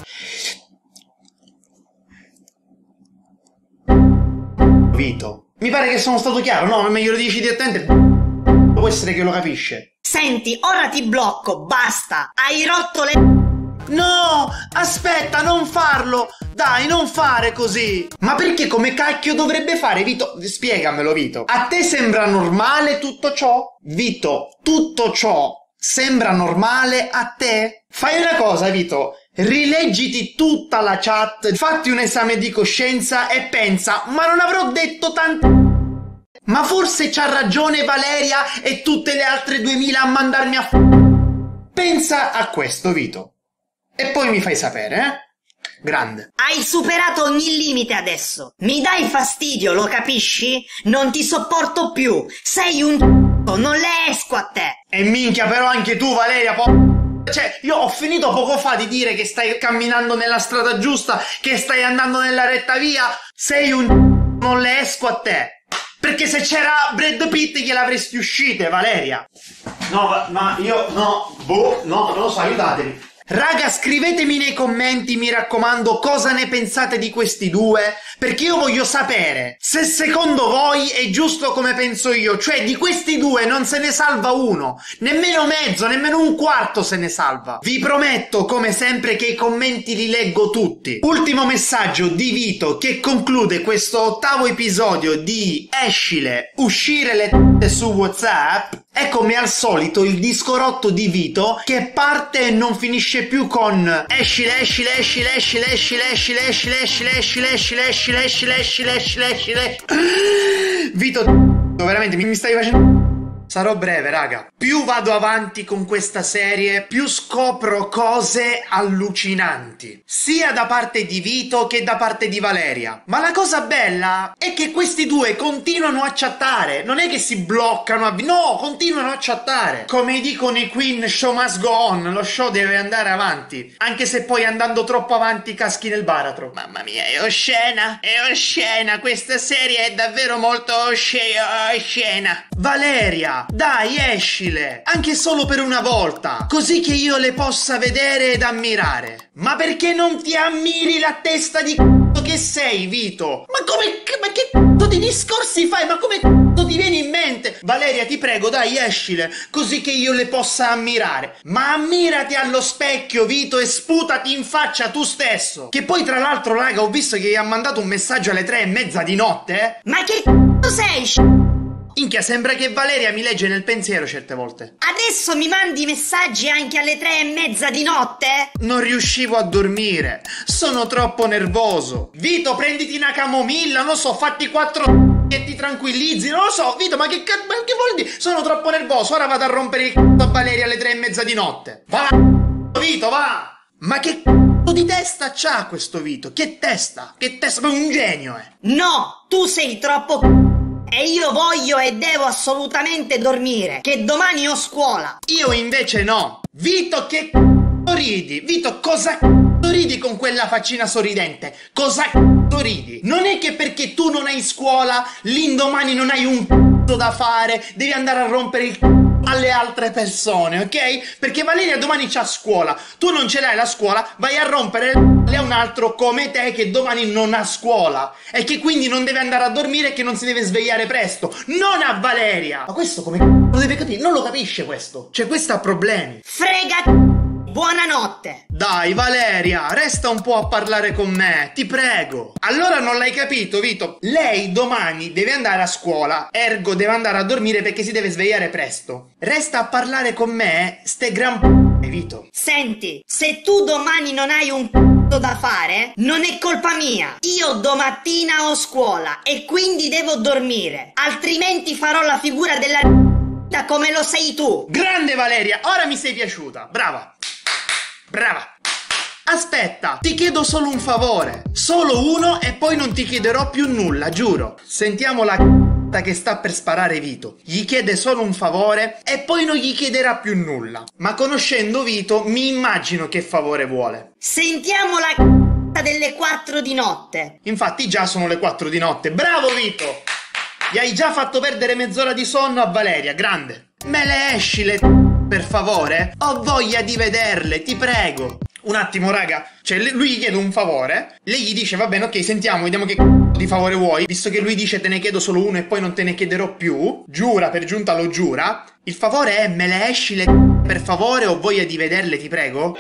Vito, mi pare che sono stato chiaro, no? Meglio lo dici direttamente, può essere che lo capisce. Senti, ora ti blocco, basta, hai rotto le... No, aspetta, non farlo. Dai, non fare così. Ma perché come cacchio dovrebbe fare, Vito? Spiegamelo, Vito. A te sembra normale tutto ciò? Vito, tutto ciò sembra normale a te? Fai una cosa, Vito. Rileggiti tutta la chat, fatti un esame di coscienza e pensa, ma non avrò detto tanto... Ma forse c'ha ragione Valeria e tutte le altre duemila a mandarmi a f... Pensa a questo, Vito. E poi mi fai sapere, eh? Grande. Hai superato ogni limite adesso. Mi dai fastidio, lo capisci? Non ti sopporto più. Sei un c***o, non le esco a te. E minchia, però anche tu, Valeria, po... Cioè, io ho finito poco fa di dire che stai camminando nella strada giusta, che stai andando nella retta via. Sei un c***o, non le esco a te. Perché se c'era Brad Pitt gliel'avresti uscite, Valeria. No, ma io, no, boh, no, non lo so, aiutatemi. Raga, scrivetemi nei commenti, mi raccomando, cosa ne pensate di questi due, perché io voglio sapere se secondo voi è giusto come penso io, cioè di questi due non se ne salva uno, nemmeno mezzo, nemmeno un quarto se ne salva. Vi prometto, come sempre, che i commenti li leggo tutti. Ultimo messaggio di Vito che conclude questo ottavo episodio di Escile, uscire le t***e su WhatsApp. È come al solito il disco rotto di Vito che parte e non finisce più con escile, escile, escile, escile, escile, escile, escile, escile, escile, escile, escile, escile, escile, escile, escile. Vito, veramente mi stai facendo... Sarò breve, raga. Più vado avanti con questa serie, più scopro cose allucinanti. Sia da parte di Vito che da parte di Valeria. Ma la cosa bella è che questi due continuano a chattare. Non è che si bloccano, a... no, continuano a chattare. Come dicono i Queen, show must go on. Lo show deve andare avanti. Anche se poi andando troppo avanti caschi nel baratro. Mamma mia, è oscena. È oscena. Questa serie è davvero molto oscena. Valeria, dai, escile, anche solo per una volta, così che io le possa vedere ed ammirare. Ma perché non ti ammiri la testa di c***o che sei, Vito? Ma come, ma che c***o di discorsi fai? Ma come c***o ti viene in mente? Valeria, ti prego, dai, escile, così che io le possa ammirare. Ma ammirati allo specchio, Vito, e sputati in faccia tu stesso. Che poi, tra l'altro, raga, ho visto che gli ha mandato un messaggio alle tre e mezza di notte, eh? Ma che c***o sei, Minchia, sembra che Valeria mi legge nel pensiero certe volte. Adesso mi mandi messaggi anche alle tre e mezza di notte? Non riuscivo a dormire. Sono troppo nervoso. Vito, prenditi una camomilla, non lo so, fatti quattro e ti tranquillizzi, non lo so. Vito, ma che cazzo, ma che vuol dire? Sono troppo nervoso, ora vado a rompere il c***o a Valeria alle tre e mezza di notte. Va, Vito, va. Ma che c***o di testa c'ha questo Vito? Che testa? Che testa? Ma un genio, eh. No, tu sei troppo c***o. E io voglio e devo assolutamente dormire, che domani ho scuola. Io invece no. Vito, che c***o ridi? Vito, cosa c***o ridi con quella faccina sorridente? Cosa c***o ridi? Non è che perché tu non hai scuola, l'indomani non hai un c***o da fare, devi andare a rompere il c***o alle altre persone, ok? Perché Valeria domani c'ha scuola, tu non ce l'hai la scuola, vai a rompere le a un altro come te che domani non ha scuola e che quindi non deve andare a dormire e che non si deve svegliare presto, non a Valeria. Ma questo come c***o lo deve capire? Non lo capisce questo, cioè questo ha problemi. Frega. Buonanotte. Dai Valeria, resta un po' a parlare con me, ti prego. Allora non l'hai capito, Vito? Lei domani deve andare a scuola, ergo deve andare a dormire perché si deve svegliare presto. Resta a parlare con me, ste gran p***e, Vito. Senti, se tu domani non hai un c***o da fare, non è colpa mia. Io domattina ho scuola e quindi devo dormire. Altrimenti farò la figura della c***a come lo sei tu. Grande Valeria, ora mi sei piaciuta, brava. Brava. Aspetta, ti chiedo solo un favore. Solo uno e poi non ti chiederò più nulla, giuro. Sentiamo la c***a che sta per sparare Vito. Gli chiede solo un favore e poi non gli chiederà più nulla. Ma conoscendo Vito mi immagino che favore vuole. Sentiamo la c***a delle quattro di notte. Infatti già sono le quattro di notte. Bravo Vito. Gli hai già fatto perdere mezz'ora di sonno a Valeria, grande. Me le esci le c***o, per favore? Ho voglia di vederle, ti prego. Un attimo, raga. Cioè, lui gli chiede un favore. Lei gli dice, va bene, ok, sentiamo, vediamo che c***o di favore vuoi. Visto che lui dice, te ne chiedo solo uno e poi non te ne chiederò più. Giura, per giunta lo giura. Il favore è, me le esci le c***o, per favore? Ho voglia di vederle, ti prego.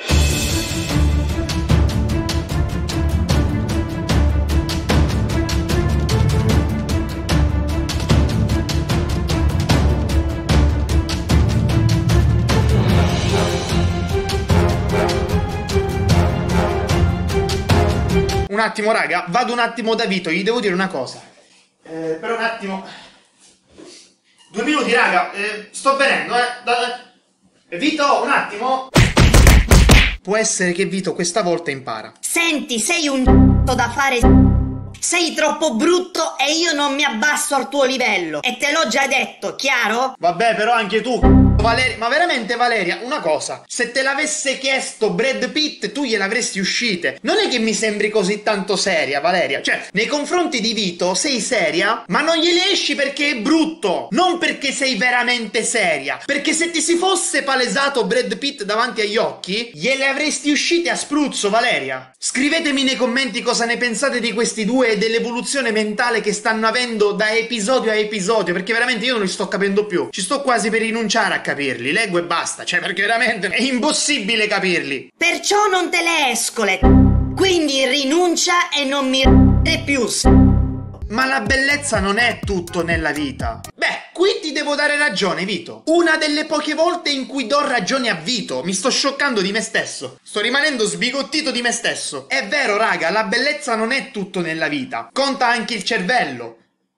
attimo, raga, vado un attimo da Vito, gli devo dire una cosa. Eh, però un attimo. Due minuti, raga, eh, sto venendo, eh. Da... Vito, un attimo. Può essere che Vito questa volta impara. Senti, sei un da fare. Sei troppo brutto e io non mi abbasso al tuo livello. E te l'ho già detto, chiaro? Vabbè, però anche tu, Valeria, ma veramente Valeria, una cosa, se te l'avesse chiesto Brad Pitt tu gliel'avresti uscite. Non è che mi sembri così tanto seria, Valeria. Cioè, nei confronti di Vito sei seria, ma non gliele esci perché è brutto, non perché sei veramente seria. Perché se ti si fosse palesato Brad Pitt davanti agli occhi, gliele avresti uscite a spruzzo, Valeria. Scrivetemi nei commenti cosa ne pensate di questi due e dell'evoluzione mentale che stanno avendo da episodio a episodio, perché veramente io non li sto capendo più. Ci sto quasi per rinunciare a capirli, leggo e basta, cioè perché veramente è impossibile capirli. Perciò non te le escole, quindi rinuncia e non mi r***e più. Ma la bellezza non è tutto nella vita. Beh, qui ti devo dare ragione, Vito. Una delle poche volte in cui do ragione a Vito. Mi sto scioccando di me stesso. Sto rimanendo sbigottito di me stesso. È vero, raga, la bellezza non è tutto nella vita. Conta anche il cervello.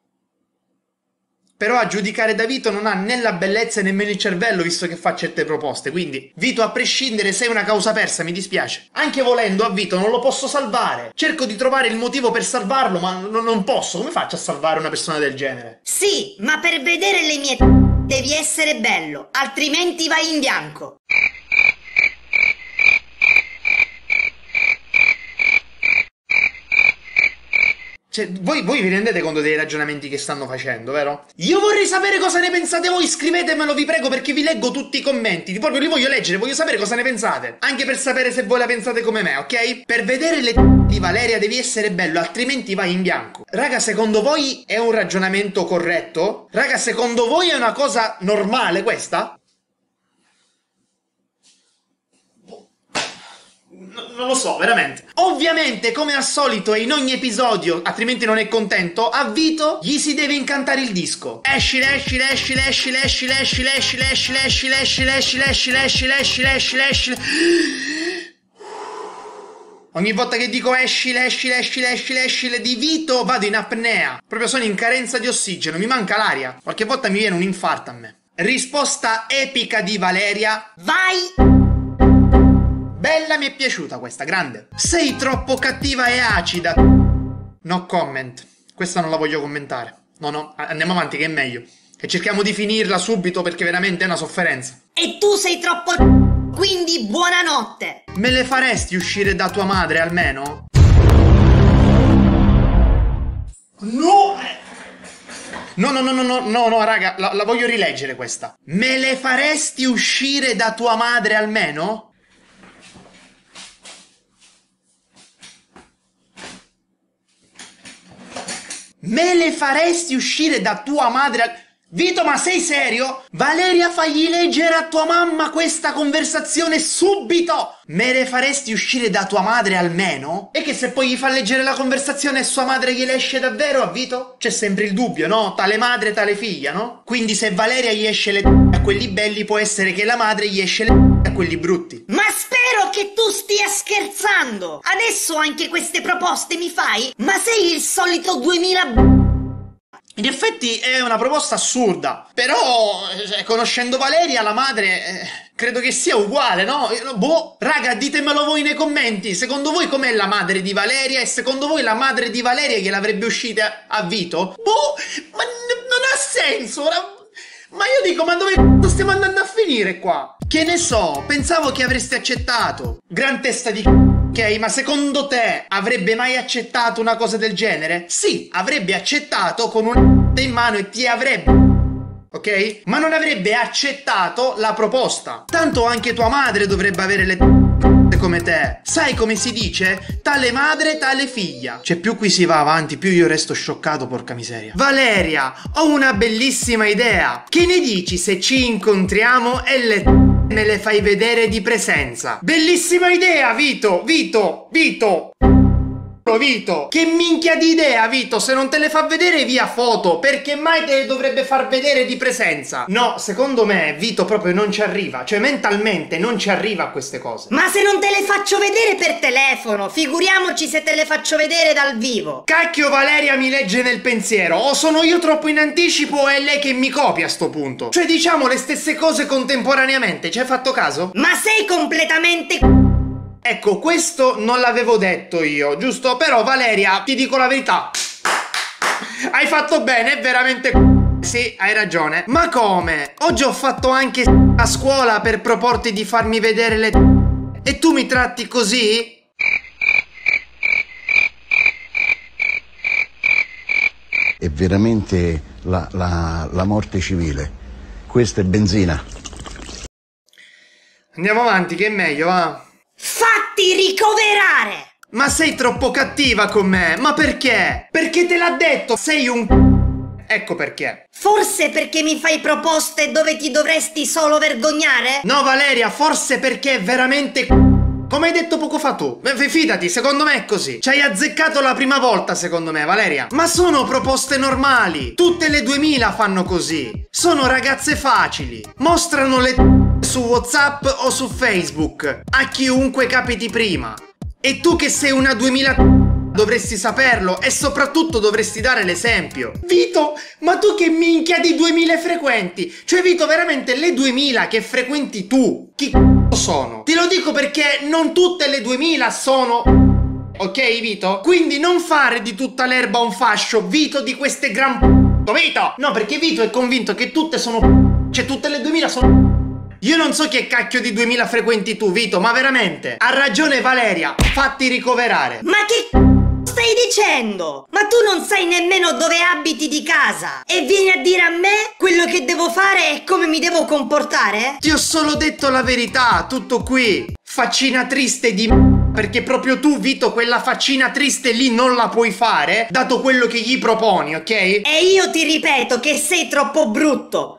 Però a giudicare da Vito non ha né la bellezza e nemmeno il cervello, visto che fa certe proposte. Quindi, Vito, a prescindere, sei una causa persa, mi dispiace. Anche volendo a Vito non lo posso salvare. Cerco di trovare il motivo per salvarlo, ma n- non posso. Come faccio a salvare una persona del genere? Sì, ma per vedere le mie devi essere bello, altrimenti vai in bianco. Cioè, voi, voi vi rendete conto dei ragionamenti che stanno facendo, vero? Io vorrei sapere cosa ne pensate voi, scrivetemelo, vi prego, perché vi leggo tutti i commenti. Proprio li voglio leggere, voglio sapere cosa ne pensate. Anche per sapere se voi la pensate come me, ok? Per vedere le di Valeria devi essere bello, altrimenti vai in bianco. Raga, secondo voi è un ragionamento corretto? Raga, secondo voi è una cosa normale questa? Non lo so, veramente. Ovviamente, come al solito e in ogni episodio, altrimenti non è contento, a Vito gli si deve incantare il disco. Esci, esci, esci, esci, esci, esci, esci, esci, esci, esci, esci, esci, esci, esci, esci, esci. Ogni volta che dico esci, esci, esci, esci, esci di Vito vado in apnea. Proprio sono in carenza di ossigeno, mi manca l'aria. Qualche volta mi viene un infarto a me. Risposta epica di Valeria. Vai! Bella, mi è piaciuta questa, grande. Sei troppo cattiva e acida. No comment. Questa non la voglio commentare. No, no, andiamo avanti che è meglio. E cerchiamo di finirla subito perché veramente è una sofferenza. E tu sei troppo quindi buonanotte. Me le faresti uscire da tua madre almeno? No! No, no, no, no, no, no, no, raga, la, la voglio rileggere questa. Me le faresti uscire da tua madre almeno? Me le faresti uscire da tua madre? Vito, ma sei serio? Valeria, fagli leggere a tua mamma questa conversazione subito! Me le faresti uscire da tua madre almeno? E che se poi gli fa leggere la conversazione e sua madre gliele esce davvero a Vito? C'è sempre il dubbio, no? Tale madre, tale figlia, no? Quindi se Valeria gli esce le a quelli belli, può essere che la madre gli esce le a quelli brutti. Ma spero che tu stia scherzando! Adesso anche queste proposte mi fai? Ma sei il solito duemila... In effetti è una proposta assurda, però eh, conoscendo Valeria, la madre, eh, credo che sia uguale, no? Boh, raga, ditemelo voi nei commenti, secondo voi com'è la madre di Valeria e secondo voi la madre di Valeria che l'avrebbe uscita a Vito? Boh, ma n- non ha senso, ma io dico, ma dove c***o stiamo andando a finire qua? Che ne so, pensavo che avreste accettato. Gran testa di c***o. Ok, ma secondo te avrebbe mai accettato una cosa del genere? Sì, avrebbe accettato con un in mano e ti avrebbe, ok? Ma non avrebbe accettato la proposta. Tanto anche tua madre dovrebbe avere le come te. Sai come si dice? Tale madre, tale figlia. Cioè, più qui si va avanti, più io resto scioccato, porca miseria. Valeria, ho una bellissima idea. Che ne dici se ci incontriamo e le me le fai vedere di presenza? Bellissima idea, Vito, Vito, Vito. Vito, che minchia di idea, Vito, se non te le fa vedere via foto, perché mai te le dovrebbe far vedere di presenza? No, secondo me Vito proprio non ci arriva, cioè mentalmente non ci arriva a queste cose. Ma se non te le faccio vedere per telefono, figuriamoci se te le faccio vedere dal vivo. Cacchio, Valeria mi legge nel pensiero, o sono io troppo in anticipo o è lei che mi copia a sto punto? Cioè diciamo le stesse cose contemporaneamente, ci hai fatto caso? Ma sei completamente... Ecco, questo non l'avevo detto io, giusto? Però Valeria, ti dico la verità, hai fatto bene, è veramente... Sì, hai ragione. Ma come? Oggi ho fatto anche a scuola per proporti di farmi vedere le... E tu mi tratti così? È veramente la, la, la morte civile. Questa è benzina. Andiamo avanti, che è meglio, va? Fatti ricoverare! Ma sei troppo cattiva con me, ma perché? Perché te l'ha detto, sei un... Ecco perché. Forse perché mi fai proposte dove ti dovresti solo vergognare? No Valeria, forse perché è veramente... Come hai detto poco fa tu. Fidati, secondo me è così. Ci hai azzeccato la prima volta, secondo me, Valeria. Ma sono proposte normali. Tutte le duemila fanno così. Sono ragazze facili. Mostrano le... su WhatsApp o su Facebook a chiunque capiti prima. E tu che sei una duemila dovresti saperlo e soprattutto dovresti dare l'esempio. Vito, ma tu che minchia di duemila frequenti? Cioè Vito, veramente le duemila che frequenti tu, chi c***o sono? Te lo dico perché non tutte le duemila sono... Ok Vito? Quindi non fare di tutta l'erba un fascio, Vito, di queste gran... Vito! No, perché Vito è convinto che tutte sono... Cioè tutte le duemila sono... Io non so che cacchio di duemila frequenti tu, Vito, ma veramente. Ha ragione Valeria, fatti ricoverare. Ma che stai dicendo? Ma tu non sai nemmeno dove abiti di casa e vieni a dire a me quello che devo fare e come mi devo comportare? Ti ho solo detto la verità, tutto qui. Faccina triste di perché proprio tu, Vito, quella faccina triste lì non la puoi fare, dato quello che gli proponi, ok? E io ti ripeto che sei troppo brutto.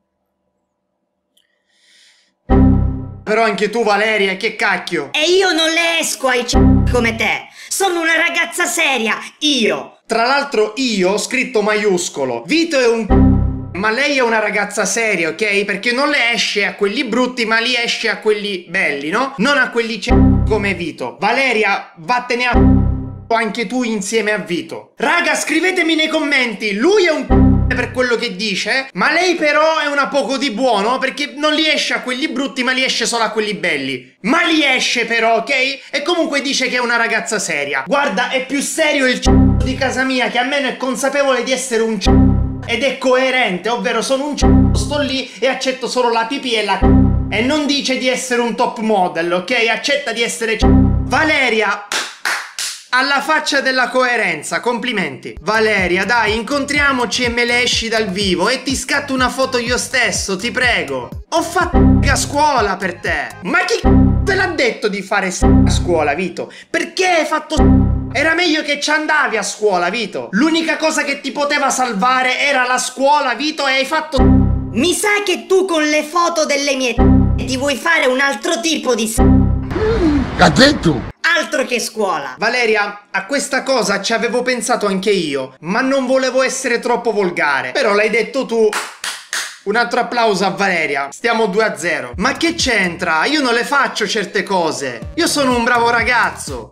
Però anche tu Valeria, che cacchio? E io non le esco ai c*** come te. Sono una ragazza seria, io. Tra l'altro io, scritto maiuscolo. Vito è un... Ma lei è una ragazza seria, ok? Perché non le esce a quelli brutti, ma li esce a quelli belli, no? Non a quelli c*** come Vito. Valeria, vattene a... anche tu insieme a Vito. Raga, scrivetemi nei commenti, lui è un... per quello che dice, ma lei però è una poco di buono perché non li esce a quelli brutti ma li esce solo a quelli belli. Ma li esce però, ok? E comunque dice che è una ragazza seria. Guarda, è più serio il c***o di casa mia che almeno è consapevole di essere un c***o ed è coerente, ovvero sono un c***o, sto lì e accetto solo la pipì e la c***o e non dice di essere un top model, ok? Accetta di essere c***o. Valeria... alla faccia della coerenza, complimenti. Valeria, dai, incontriamoci e me le esci dal vivo e ti scatto una foto io stesso, ti prego. Ho fatto a scuola per te. Ma chi te l'ha detto di fare a scuola, Vito? Perché hai fatto... Era meglio che ci andavi a scuola, Vito. L'unica cosa che ti poteva salvare era la scuola, Vito, e hai fatto... Mi sa che tu con le foto delle mie ti vuoi fare un altro tipo di... Ha detto? Altro che scuola. Valeria, a questa cosa ci avevo pensato anche io, ma non volevo essere troppo volgare. Però l'hai detto tu. Un altro applauso a Valeria. Stiamo due a zero. Ma che c'entra? Io non le faccio certe cose. Io sono un bravo ragazzo.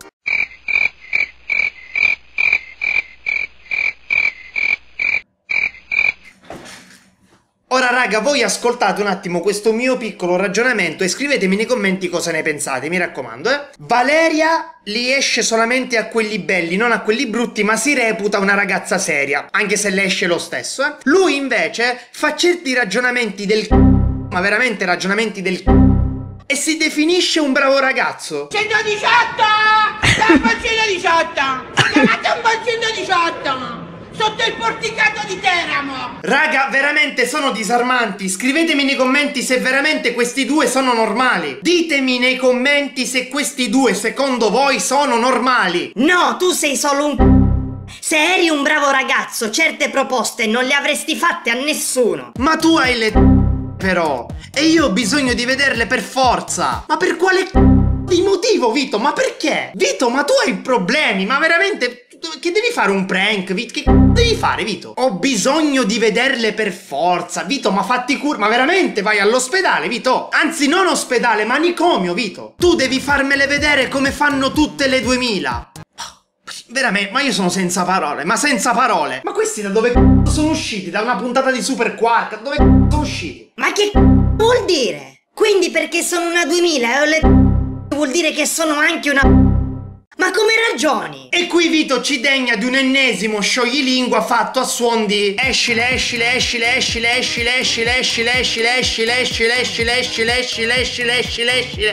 Ora raga, voi ascoltate un attimo questo mio piccolo ragionamento e scrivetemi nei commenti cosa ne pensate, mi raccomando, eh. Valeria li esce solamente a quelli belli, non a quelli brutti, ma si reputa una ragazza seria, anche se le esce lo stesso, eh. Lui invece fa certi ragionamenti del c***o, ma veramente ragionamenti del c***o, e si definisce un bravo ragazzo. centodiciotto! Siamo al centodiciotto! Chiamate un po' centodiciotto! Sotto il porticato di Teramo! Raga, veramente sono disarmanti. Scrivetemi nei commenti se veramente questi due sono normali. Ditemi nei commenti se questi due secondo voi sono normali. No, tu sei solo un... Se eri un bravo ragazzo, certe proposte non le avresti fatte a nessuno. Ma tu hai le... però. E io ho bisogno di vederle per forza. Ma per quale... di motivo, Vito, ma perché? Vito, ma tu hai problemi, ma veramente... Che devi fare un prank, Vito? Che devi fare, Vito? Ho bisogno di vederle per forza, Vito, ma fatti cura, ma veramente vai all'ospedale, Vito? Anzi, non ospedale, manicomio, Vito. Tu devi farmele vedere come fanno tutte le duemila. Veramente, ma io sono senza parole, ma senza parole. Ma questi da dove c***o sono usciti? Da una puntata di Super Quark? Da dove c***o sono usciti? Ma che c***o vuol dire? Quindi perché sono una duemila e ho le vuol dire che sono anche una... Ma come ragioni? E qui Vito ci degna di un ennesimo scioglilingua fatto a suon di escile, escile, escile, escile, escile, escile, escile, escile, escile, escile, escile, escile, escile, escile, escile, escile.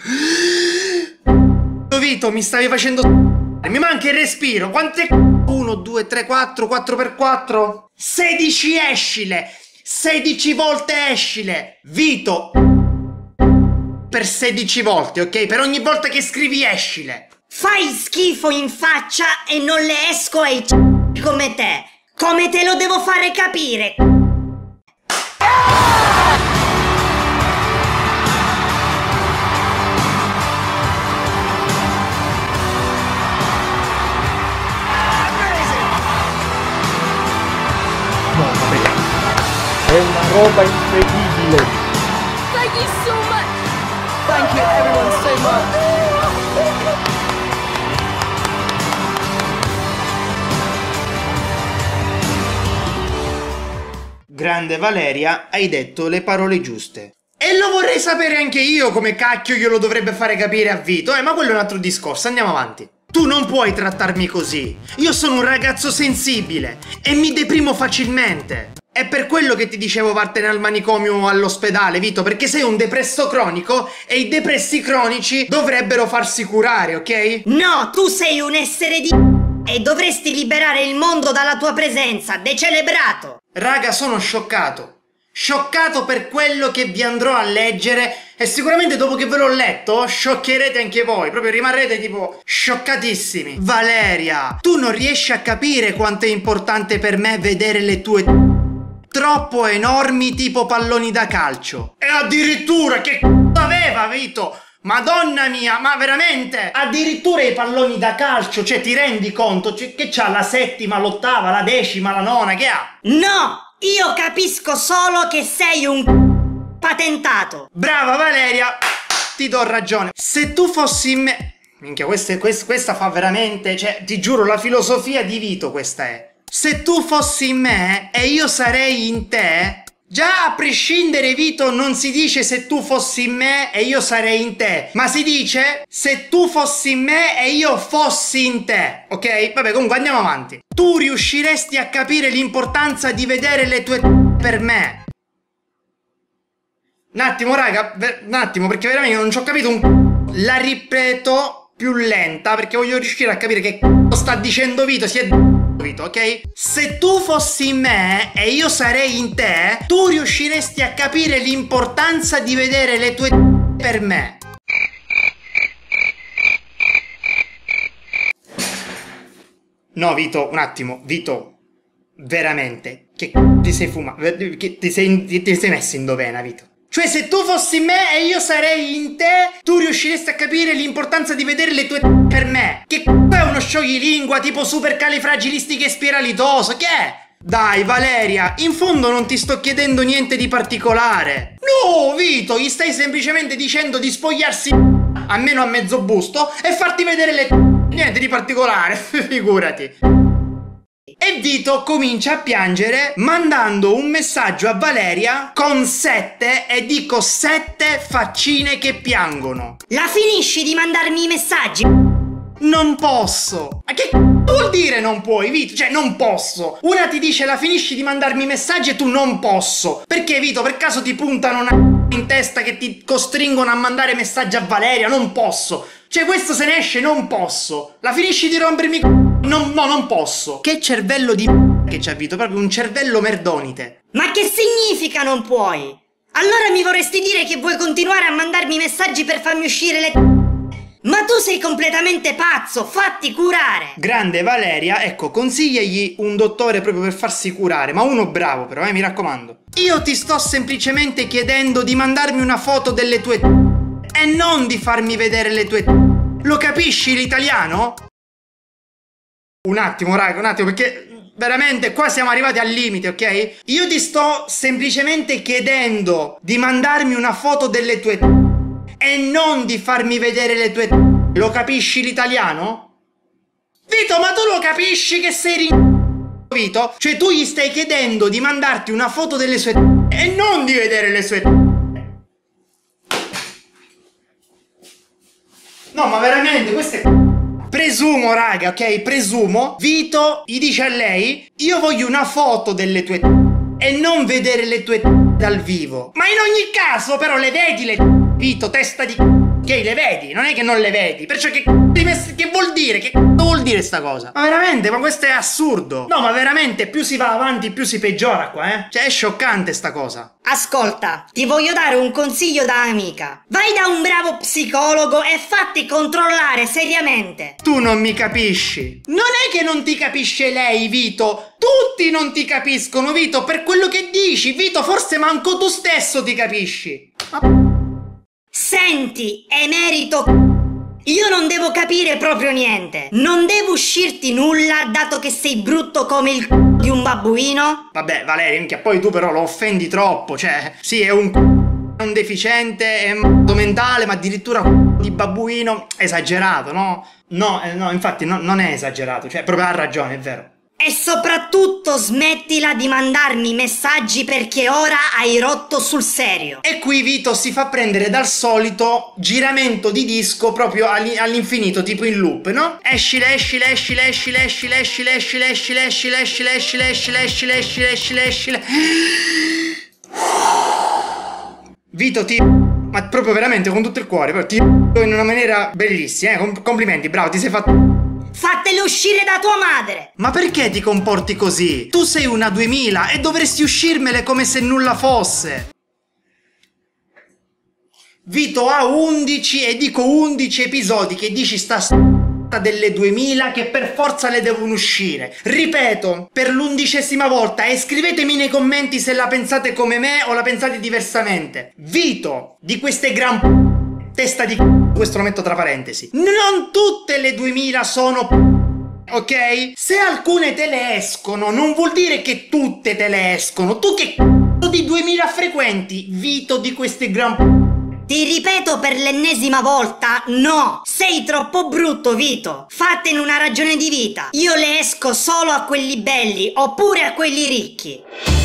Vito, mi stavi facendo... Mi manca il respiro. Quante... uno, due, tre, quattro, quattro per quattro... sedici escile! sedici volte escile! Vito! Per sedici volte, ok? Per ogni volta che scrivi escile! Fai schifo in faccia e non le esco ai c***i come te. Come te lo devo fare capire? È una roba incredibile. Thank you so much. Thank you everyone so much. Grande Valeria, hai detto le parole giuste. E lo vorrei sapere anche io come cacchio glielo dovrebbe fare capire a Vito, eh, ma quello è un altro discorso, andiamo avanti. Tu non puoi trattarmi così. Io sono un ragazzo sensibile e mi deprimo facilmente. È per quello che ti dicevo vattene al manicomio o all'ospedale, Vito, perché sei un depresso cronico e i depressi cronici dovrebbero farsi curare, ok? No, tu sei un essere di... e dovresti liberare il mondo dalla tua presenza, decelebrato. Raga, sono scioccato. Scioccato per quello che vi andrò a leggere e sicuramente dopo che ve l'ho letto scioccherete anche voi, proprio rimarrete tipo scioccatissimi. Valeria, tu non riesci a capire quanto è importante per me vedere le tue troppo enormi tipo palloni da calcio. E addirittura che c***o aveva, Vito? Madonna mia, ma veramente? Addirittura i palloni da calcio, cioè ti rendi conto? Cioè, che c'ha la settima, l'ottava, la decima, la nona, che ha? No! Io capisco solo che sei un patentato. Brava Valeria, ti do ragione. Se tu fossi me... Minchia, questa, questa, questa fa veramente... Cioè, ti giuro, la filosofia di Vito questa è. Se tu fossi me e io sarei in te... Già a prescindere, Vito, non si dice se tu fossi me e io sarei in te, ma si dice se tu fossi me e io fossi in te, ok? Vabbè, comunque andiamo avanti. Tu riusciresti a capire l'importanza di vedere le tue per me? Un attimo, raga, un attimo, perché veramente non ci ho capito un... La ripeto più lenta, perché voglio riuscire a capire che sta dicendo Vito, si è... Vito, ok? Se tu fossi me e io sarei in te, tu riusciresti a capire l'importanza di vedere le tue per me. No, Vito, un attimo, Vito, veramente, che ti sei fumato, che ti sei, ti sei messo in dovena, Vito. Cioè, se tu fossi me e io sarei in te, tu riusciresti a capire l'importanza di vedere le tue per me. Che è uno scioglilingua tipo supercalifragilistichespiralidoso? Che è? Dai, Valeria, in fondo non ti sto chiedendo niente di particolare. No, Vito, gli stai semplicemente dicendo di spogliarsi almeno a mezzo busto e farti vedere le niente di particolare, figurati. E Vito comincia a piangere mandando un messaggio a Valeria con sette, e dico sette faccine che piangono. La finisci di mandarmi i messaggi? Non posso. Ma che vuol dire non puoi, Vito? Cioè, non posso. Una ti dice la finisci di mandarmi i messaggi e tu non posso. Perché, Vito, per caso ti puntano una in testa che ti costringono a mandare messaggi a Valeria? Non posso. Cioè, questo se ne esce, non posso. La finisci di rompermi non, no, non posso. Che cervello di che c'ha Vito, proprio un cervello merdonite. Ma che significa non puoi? Allora mi vorresti dire che vuoi continuare a mandarmi messaggi per farmi uscire le... Ma tu sei completamente pazzo, fatti curare! Grande Valeria, ecco, consigliagli un dottore proprio per farsi curare, ma uno bravo però, eh, mi raccomando. Io ti sto semplicemente chiedendo di mandarmi una foto delle tue... e non di farmi vedere le tue... Lo capisci l'italiano? Un attimo, raga, un attimo, perché... Veramente, qua siamo arrivati al limite, ok? Io ti sto semplicemente chiedendo di mandarmi una foto delle tue e non di farmi vedere le tue. Lo capisci l'italiano? Vito, ma tu lo capisci che sei ri... Vito? Cioè tu gli stai chiedendo di mandarti una foto delle sue e non di vedere le sue. No, ma veramente, questo è... Presumo, raga, ok? Presumo, Vito gli dice a lei: io voglio una foto delle tue e non vedere le tue dal vivo. Ma in ogni caso, però, le vedi le Vito, testa di ok, le vedi, non è che non le vedi. Perciò che che vuol dire? Che vuol dire sta cosa? Ma veramente, ma questo è assurdo. No, ma veramente, più si va avanti, più si peggiora qua, eh? Cioè, è scioccante sta cosa. Ascolta, ti voglio dare un consiglio da amica. Vai da un bravo psicologo e fatti controllare seriamente. Tu non mi capisci. Non è che non ti capisce lei, Vito. Tutti non ti capiscono, Vito, per quello che dici. Vito, forse manco tu stesso ti capisci. Ma... Senti, emerito, io non devo capire proprio niente. Non devo uscirti nulla, dato che sei brutto come il c***o di un babbuino. Vabbè, Valeria, minchia, poi tu però lo offendi troppo. Cioè, sì, è un c***o, è un deficiente, è un mentale, ma addirittura c***o di babbuino. Esagerato, no? No, eh, no, infatti no, non è esagerato. Cioè, proprio ha ragione, è vero. E soprattutto smettila di mandarmi messaggi, perché ora hai rotto sul serio. E qui Vito si fa prendere dal solito giramento di disco proprio all'infinito, tipo in loop, no? Esci, esci, esci, esci, esci, esci, esci, esci, esci, esci, esci, esci, esci, esci, esci, esci. Vito, ti... ma proprio veramente con tutto il cuore, però ti... in una maniera bellissima, eh? Complimenti, bravo, ti sei fatto... Fatele uscire da tua madre! Ma perché ti comporti così? Tu sei una duemila e dovresti uscirmele come se nulla fosse. Vito ha undici, e dico undici episodi che dici sta s***a delle duemila che per forza le devono uscire. Ripeto, per l'undicesima volta, e scrivetemi nei commenti se la pensate come me o la pensate diversamente. Vito, di queste gran... testa di c***o, questo lo metto tra parentesi. Non tutte le duemila sono ok? Se alcune te le escono, non vuol dire che tutte te le escono. Tu che c***o di duemila frequenti, Vito, di queste gran... Ti ripeto per l'ennesima volta, no! Sei troppo brutto, Vito! Fatene una ragione di vita! Io le esco solo a quelli belli, oppure a quelli ricchi!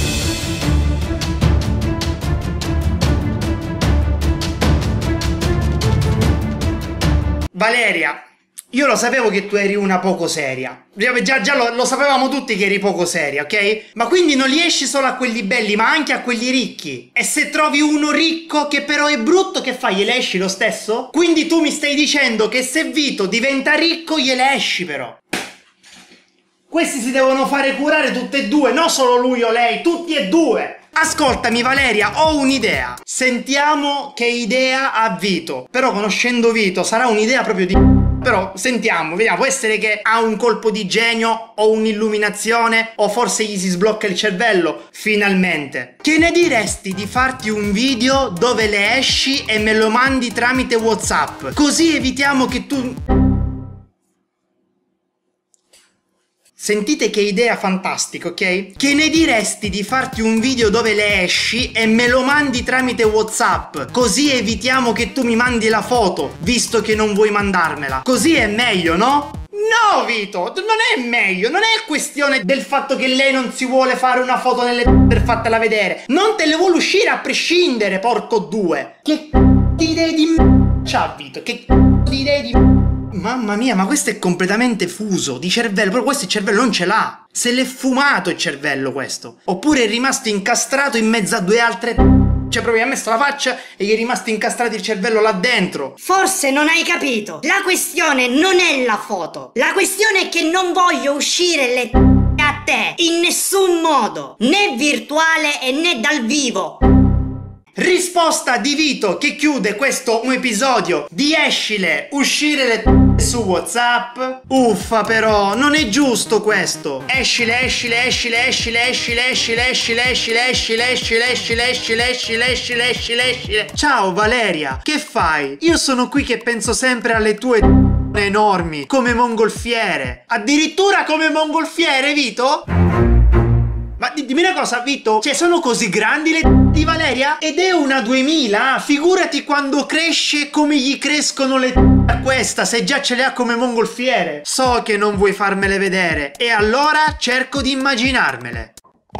Valeria, io lo sapevo che tu eri una poco seria. Già, già lo, lo sapevamo tutti che eri poco seria, ok? Ma quindi non li esci solo a quelli belli, ma anche a quelli ricchi. E se trovi uno ricco che però è brutto, che fai? Gliele esci lo stesso? Quindi tu mi stai dicendo che se Vito diventa ricco, gliele esci però. Questi si devono fare curare tutte e due, non solo lui o lei, tutti e due. Ascoltami Valeria, ho un'idea. Sentiamo che idea ha Vito. Però conoscendo Vito sarà un'idea proprio di... Però sentiamo, vediamo, può essere che ha un colpo di genio o un'illuminazione o forse gli si sblocca il cervello, finalmente. Che ne diresti di farti un video dove le esci e me lo mandi tramite WhatsApp? Così evitiamo che tu... Sentite che idea fantastica, ok? Che ne diresti di farti un video dove le esci e me lo mandi tramite WhatsApp? Così evitiamo che tu mi mandi la foto, visto che non vuoi mandarmela. Così è meglio, no? No, Vito, non è meglio. Non è questione del fatto che lei non si vuole fare una foto nelle per fartela vedere. Non te le vuole uscire a prescindere, porco due. Che di idee di m***a c'ha Vito? Che di idee di m***a? Mamma mia, ma questo è completamente fuso di cervello. Però questo il cervello non ce l'ha. Se l'è fumato il cervello questo. Oppure è rimasto incastrato in mezzo a due altre... Cioè proprio gli ha messo la faccia e gli è rimasto incastrato il cervello là dentro. Forse non hai capito. La questione non è la foto. La questione è che non voglio uscire le a te in nessun modo. Né virtuale e né dal vivo. Risposta di Vito che chiude questo episodio di Escile, uscire le t***e su WhatsApp. Uffa però, non è giusto questo. Escile, escile, escile, escile, escile, escile, escile, escile, escile, escile, escile, escile, escile, escile, escile, escile. Ciao Valeria, che fai? Io sono qui che penso sempre alle tue t***e enormi, come mongolfiere. Addirittura come mongolfiere, Vito? Ma dimmi una cosa, Vito, cioè sono così grandi le t***e di Valeria? Ed è una duemila, figurati quando cresce come gli crescono le t***e a questa, se già ce le ha come mongolfiere. So che non vuoi farmele vedere, e allora cerco di immaginarmele.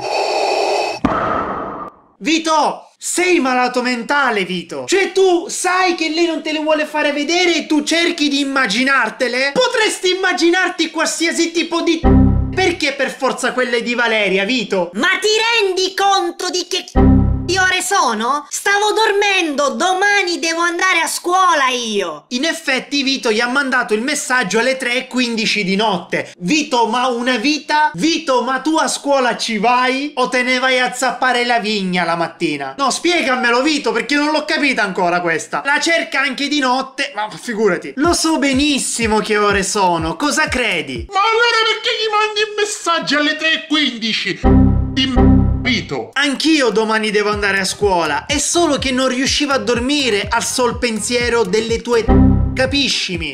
Vito, sei malato mentale, Vito. Cioè tu sai che lei non te le vuole fare vedere e tu cerchi di immaginartele? Potresti immaginarti qualsiasi tipo di t***e. Perché per forza quelle di Valeria, Vito? Ma ti rendi conto di che di ore sono? Stavo dormendo, domani devo andare a scuola io. In effetti Vito gli ha mandato il messaggio alle tre e quindici di notte. Vito, ma una vita? Vito, ma tu a scuola ci vai? O te ne vai a zappare la vigna la mattina? No, spiegamelo, Vito, perché non l'ho capita ancora questa. La cerca anche di notte, ma figurati. Lo so benissimo che ore sono, cosa credi? Ma allora perché gli mandi un messaggio alle tre e quindici? Di Vito. Anch'io domani devo andare a scuola. È solo che non riuscivo a dormire al sol pensiero delle tue t***e. Capiscimi?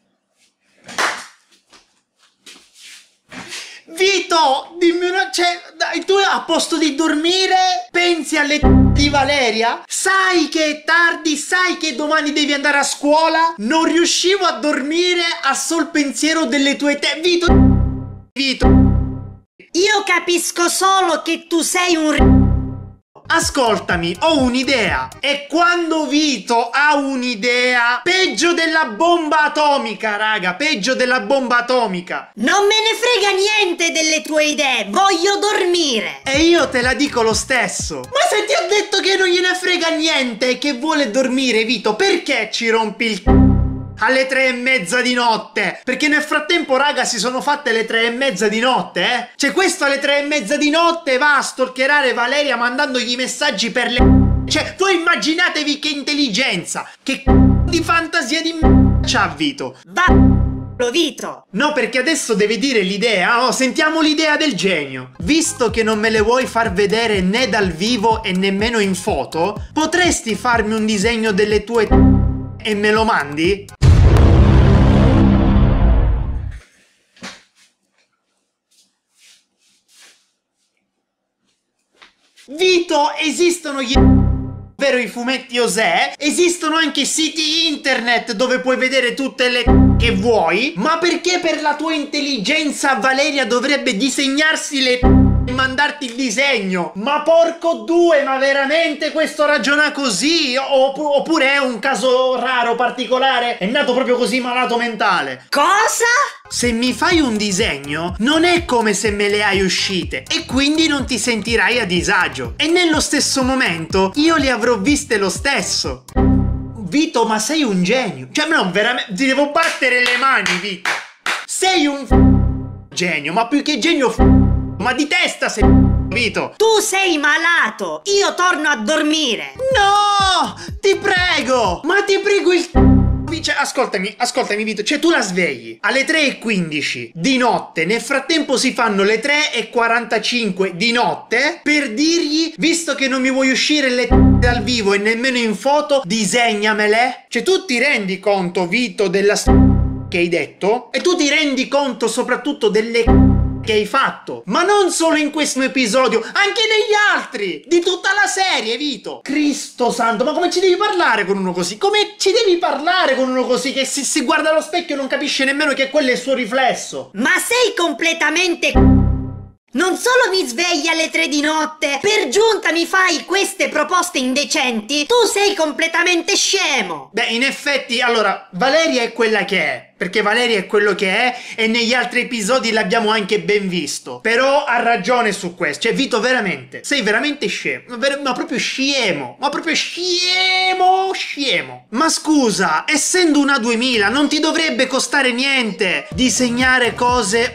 Vito, dimmi una... Cioè, dai, tu a posto di dormire pensi alle t***e di Valeria? Sai che è tardi, sai che domani devi andare a scuola? Non riuscivo a dormire al sol pensiero delle tue te... Vito... Vito... Io capisco solo che tu sei un r... Ascoltami, ho un'idea. E quando Vito ha un'idea, peggio della bomba atomica, raga, peggio della bomba atomica. Non me ne frega niente delle tue idee, voglio dormire. E io te la dico lo stesso. Ma se ti ho detto che non gliene frega niente e che vuole dormire, Vito, perché ci rompi il c***o alle tre e mezza di notte? Perché nel frattempo, raga, si sono fatte le tre e mezza di notte, eh? Cioè questo alle tre e mezza di notte va a stalkerare Valeria mandandogli messaggi per le... Cioè, voi immaginatevi che intelligenza, che c***o di fantasia di m***a c'ha Vito. Va... Vito. No, perché adesso devi dire l'idea. Oh, sentiamo l'idea del genio. Visto che non me le vuoi far vedere né dal vivo e nemmeno in foto, potresti farmi un disegno delle tue t***e e me lo mandi? Vito, esistono gli... ovvero i fumetti Osè, esistono anche siti internet dove puoi vedere tutte le che vuoi, ma perché per la tua intelligenza Valeria dovrebbe disegnarsi le e mandarti il disegno? Ma porco due, ma veramente questo ragiona così? Opp oppure è un caso raro, particolare? È nato proprio così malato mentale? Cosa? Se mi fai un disegno, non è come se me le hai uscite e quindi non ti sentirai a disagio. E nello stesso momento io le avrò viste lo stesso. Vito, ma sei un genio. Cioè, no, veramente, ti devo battere le mani, Vito. Sei un f... genio, ma più che genio f... ma di testa sei Vito. Tu sei malato, io torno a dormire. No, ti prego, ma ti prego il... Cioè, ascoltami, ascoltami Vito, cioè tu la svegli alle tre e quindici di notte, nel frattempo si fanno le tre e quarantacinque di notte per dirgli, visto che non mi vuoi uscire le t***e dal vivo e nemmeno in foto, disegnamele. Cioè tu ti rendi conto, Vito, della s*** che hai detto? E tu ti rendi conto soprattutto delle che hai fatto, ma non solo in questo episodio, anche negli altri, di tutta la serie, Vito. Cristo santo, ma come ci devi parlare con uno così? Come ci devi parlare con uno così che si, si guarda allo specchio e non capisce nemmeno che quello è il suo riflesso? Ma sei completamente... Non solo mi svegli alle tre di notte, per giunta mi fai queste proposte indecenti, tu sei completamente scemo. Beh, in effetti, allora, Valeria è quella che è, perché Valeria è quello che è e negli altri episodi l'abbiamo anche ben visto. Però ha ragione su questo, cioè Vito, veramente, sei veramente scemo, ma proprio scemo, ma proprio scemo, scemo. Ma scusa, essendo una duemila non ti dovrebbe costare niente disegnare cose...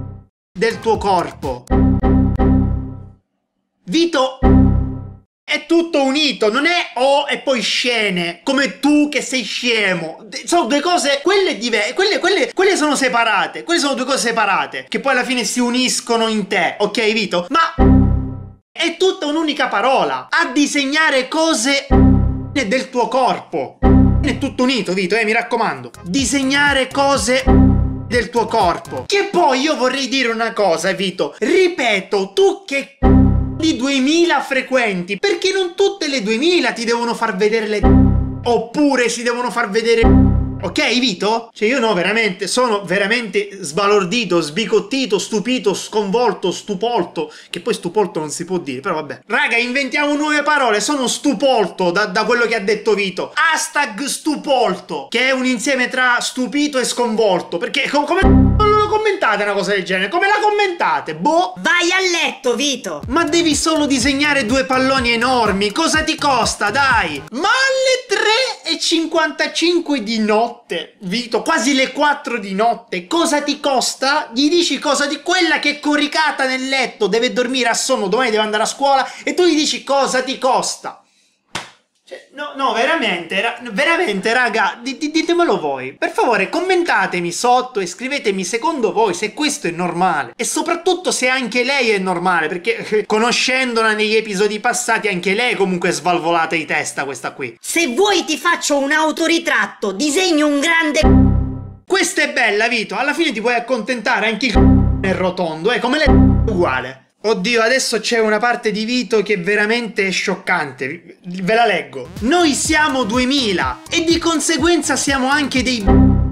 del tuo corpo. Vito, è tutto unito, non è O e poi scene, come tu che sei scemo. Sono due cose, quelle diverse, quelle, quelle, quelle sono separate, quelle sono due cose separate, che poi alla fine si uniscono in te, ok Vito? Ma è tutta un'unica parola, a disegnare cose del tuo corpo. È tutto unito, Vito, eh, mi raccomando. Disegnare cose del tuo corpo. Che poi io vorrei dire una cosa, Vito. Ripeto, tu che di duemila frequenti, perché non tutte le duemila ti devono far vedere le oppure si devono far vedere. Ok, Vito? Cioè io no, veramente, sono veramente sbalordito, sbigottito, stupito, sconvolto, stupolto, che poi stupolto non si può dire, però vabbè. Raga, inventiamo nuove parole, sono stupolto da, da quello che ha detto Vito. Hashtag stupolto, che è un insieme tra stupito e sconvolto, perché com come non lo commentate una cosa del genere? Come la commentate? Boh. Vai a letto, Vito. Ma devi solo disegnare due palloni enormi, cosa ti costa, dai? Ma alle tre e cinquantacinque di notte, Vito, quasi le quattro di notte, cosa ti costa? Gli dici cosa di quella che è coricata nel letto, deve dormire a sonno, domani deve andare a scuola e tu gli dici cosa ti costa? Cioè, no, no, veramente, ra veramente, raga, di di ditemelo voi. Per favore, commentatemi sotto e scrivetemi secondo voi se questo è normale. E soprattutto se anche lei è normale, perché conoscendola negli episodi passati, anche lei è comunque svalvolata di testa questa qui. Se vuoi ti faccio un autoritratto, disegno un grande... Questa è bella, Vito, alla fine ti puoi accontentare, anche il è rotondo, è come le uguale. Oddio, adesso c'è una parte di Vito che veramente è scioccante. Ve la leggo. Noi siamo duemila e di conseguenza siamo anche dei...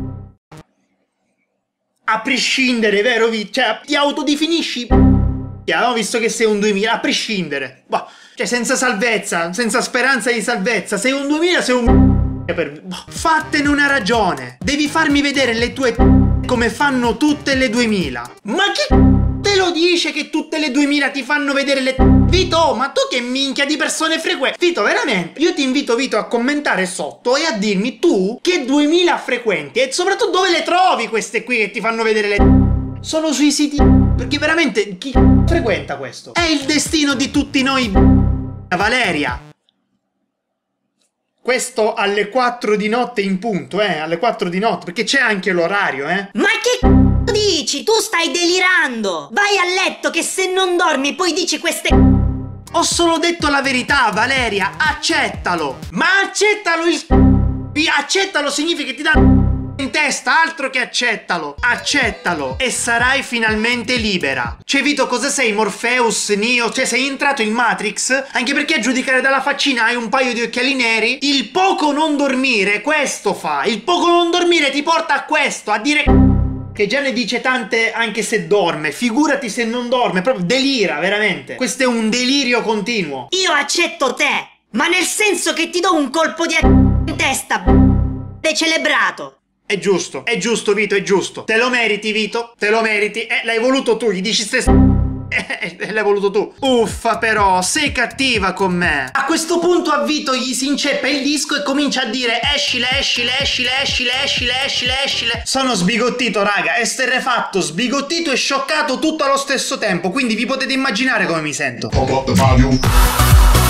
A prescindere, vero Vito? Cioè, ti autodefinisci... No, visto che sei un duemila, a prescindere. Boh, cioè, senza salvezza, senza speranza di salvezza. Sei un duemila, sei un... Per... Boh, fattene una ragione. Devi farmi vedere le tue... come fanno tutte le duemila. Ma che... te lo dice che tutte le duemila ti fanno vedere le... Vito, ma tu che minchia di persone frequenti? Vito, veramente, io ti invito, Vito, a commentare sotto e a dirmi tu che duemila frequenti e soprattutto dove le trovi queste qui che ti fanno vedere le... Solo sui siti... Perché veramente, chi frequenta questo? È il destino di tutti noi... Valeria. Questo alle quattro di notte in punto, eh, alle quattro di notte, perché c'è anche l'orario, eh. Ma che c***o dici? Tu stai delirando! Vai a letto che se non dormi poi dici queste... Ho solo detto la verità, Valeria, accettalo! Ma accettalo il... Accettalo significa che ti dà... in testa, altro che accettalo! Accettalo! E sarai finalmente libera! Cioè Vito, cosa sei? Morpheus, Neo? Cioè sei entrato in Matrix? Anche perché a giudicare dalla faccina hai un paio di occhiali neri? Il poco non dormire questo fa! Il poco non dormire ti porta a questo, a dire... Che già ne dice tante anche se dorme, figurati se non dorme, proprio delira, veramente. Questo è un delirio continuo. Io accetto te, ma nel senso che ti do un colpo di a... in testa, b****, celebrato. È giusto, è giusto Vito, è giusto. Te lo meriti Vito, te lo meriti. Eh, l'hai voluto tu, gli dici stesso... Eh, l'hai voluto tu. Uffa però, sei cattiva con me. A questo punto a Vito gli si inceppa il disco e comincia a dire escile, escile, escile, escile, escile, escile, escile. Sono sbigottito raga, esterrefatto, sbigottito e scioccato tutto allo stesso tempo. Quindi vi potete immaginare come mi sento.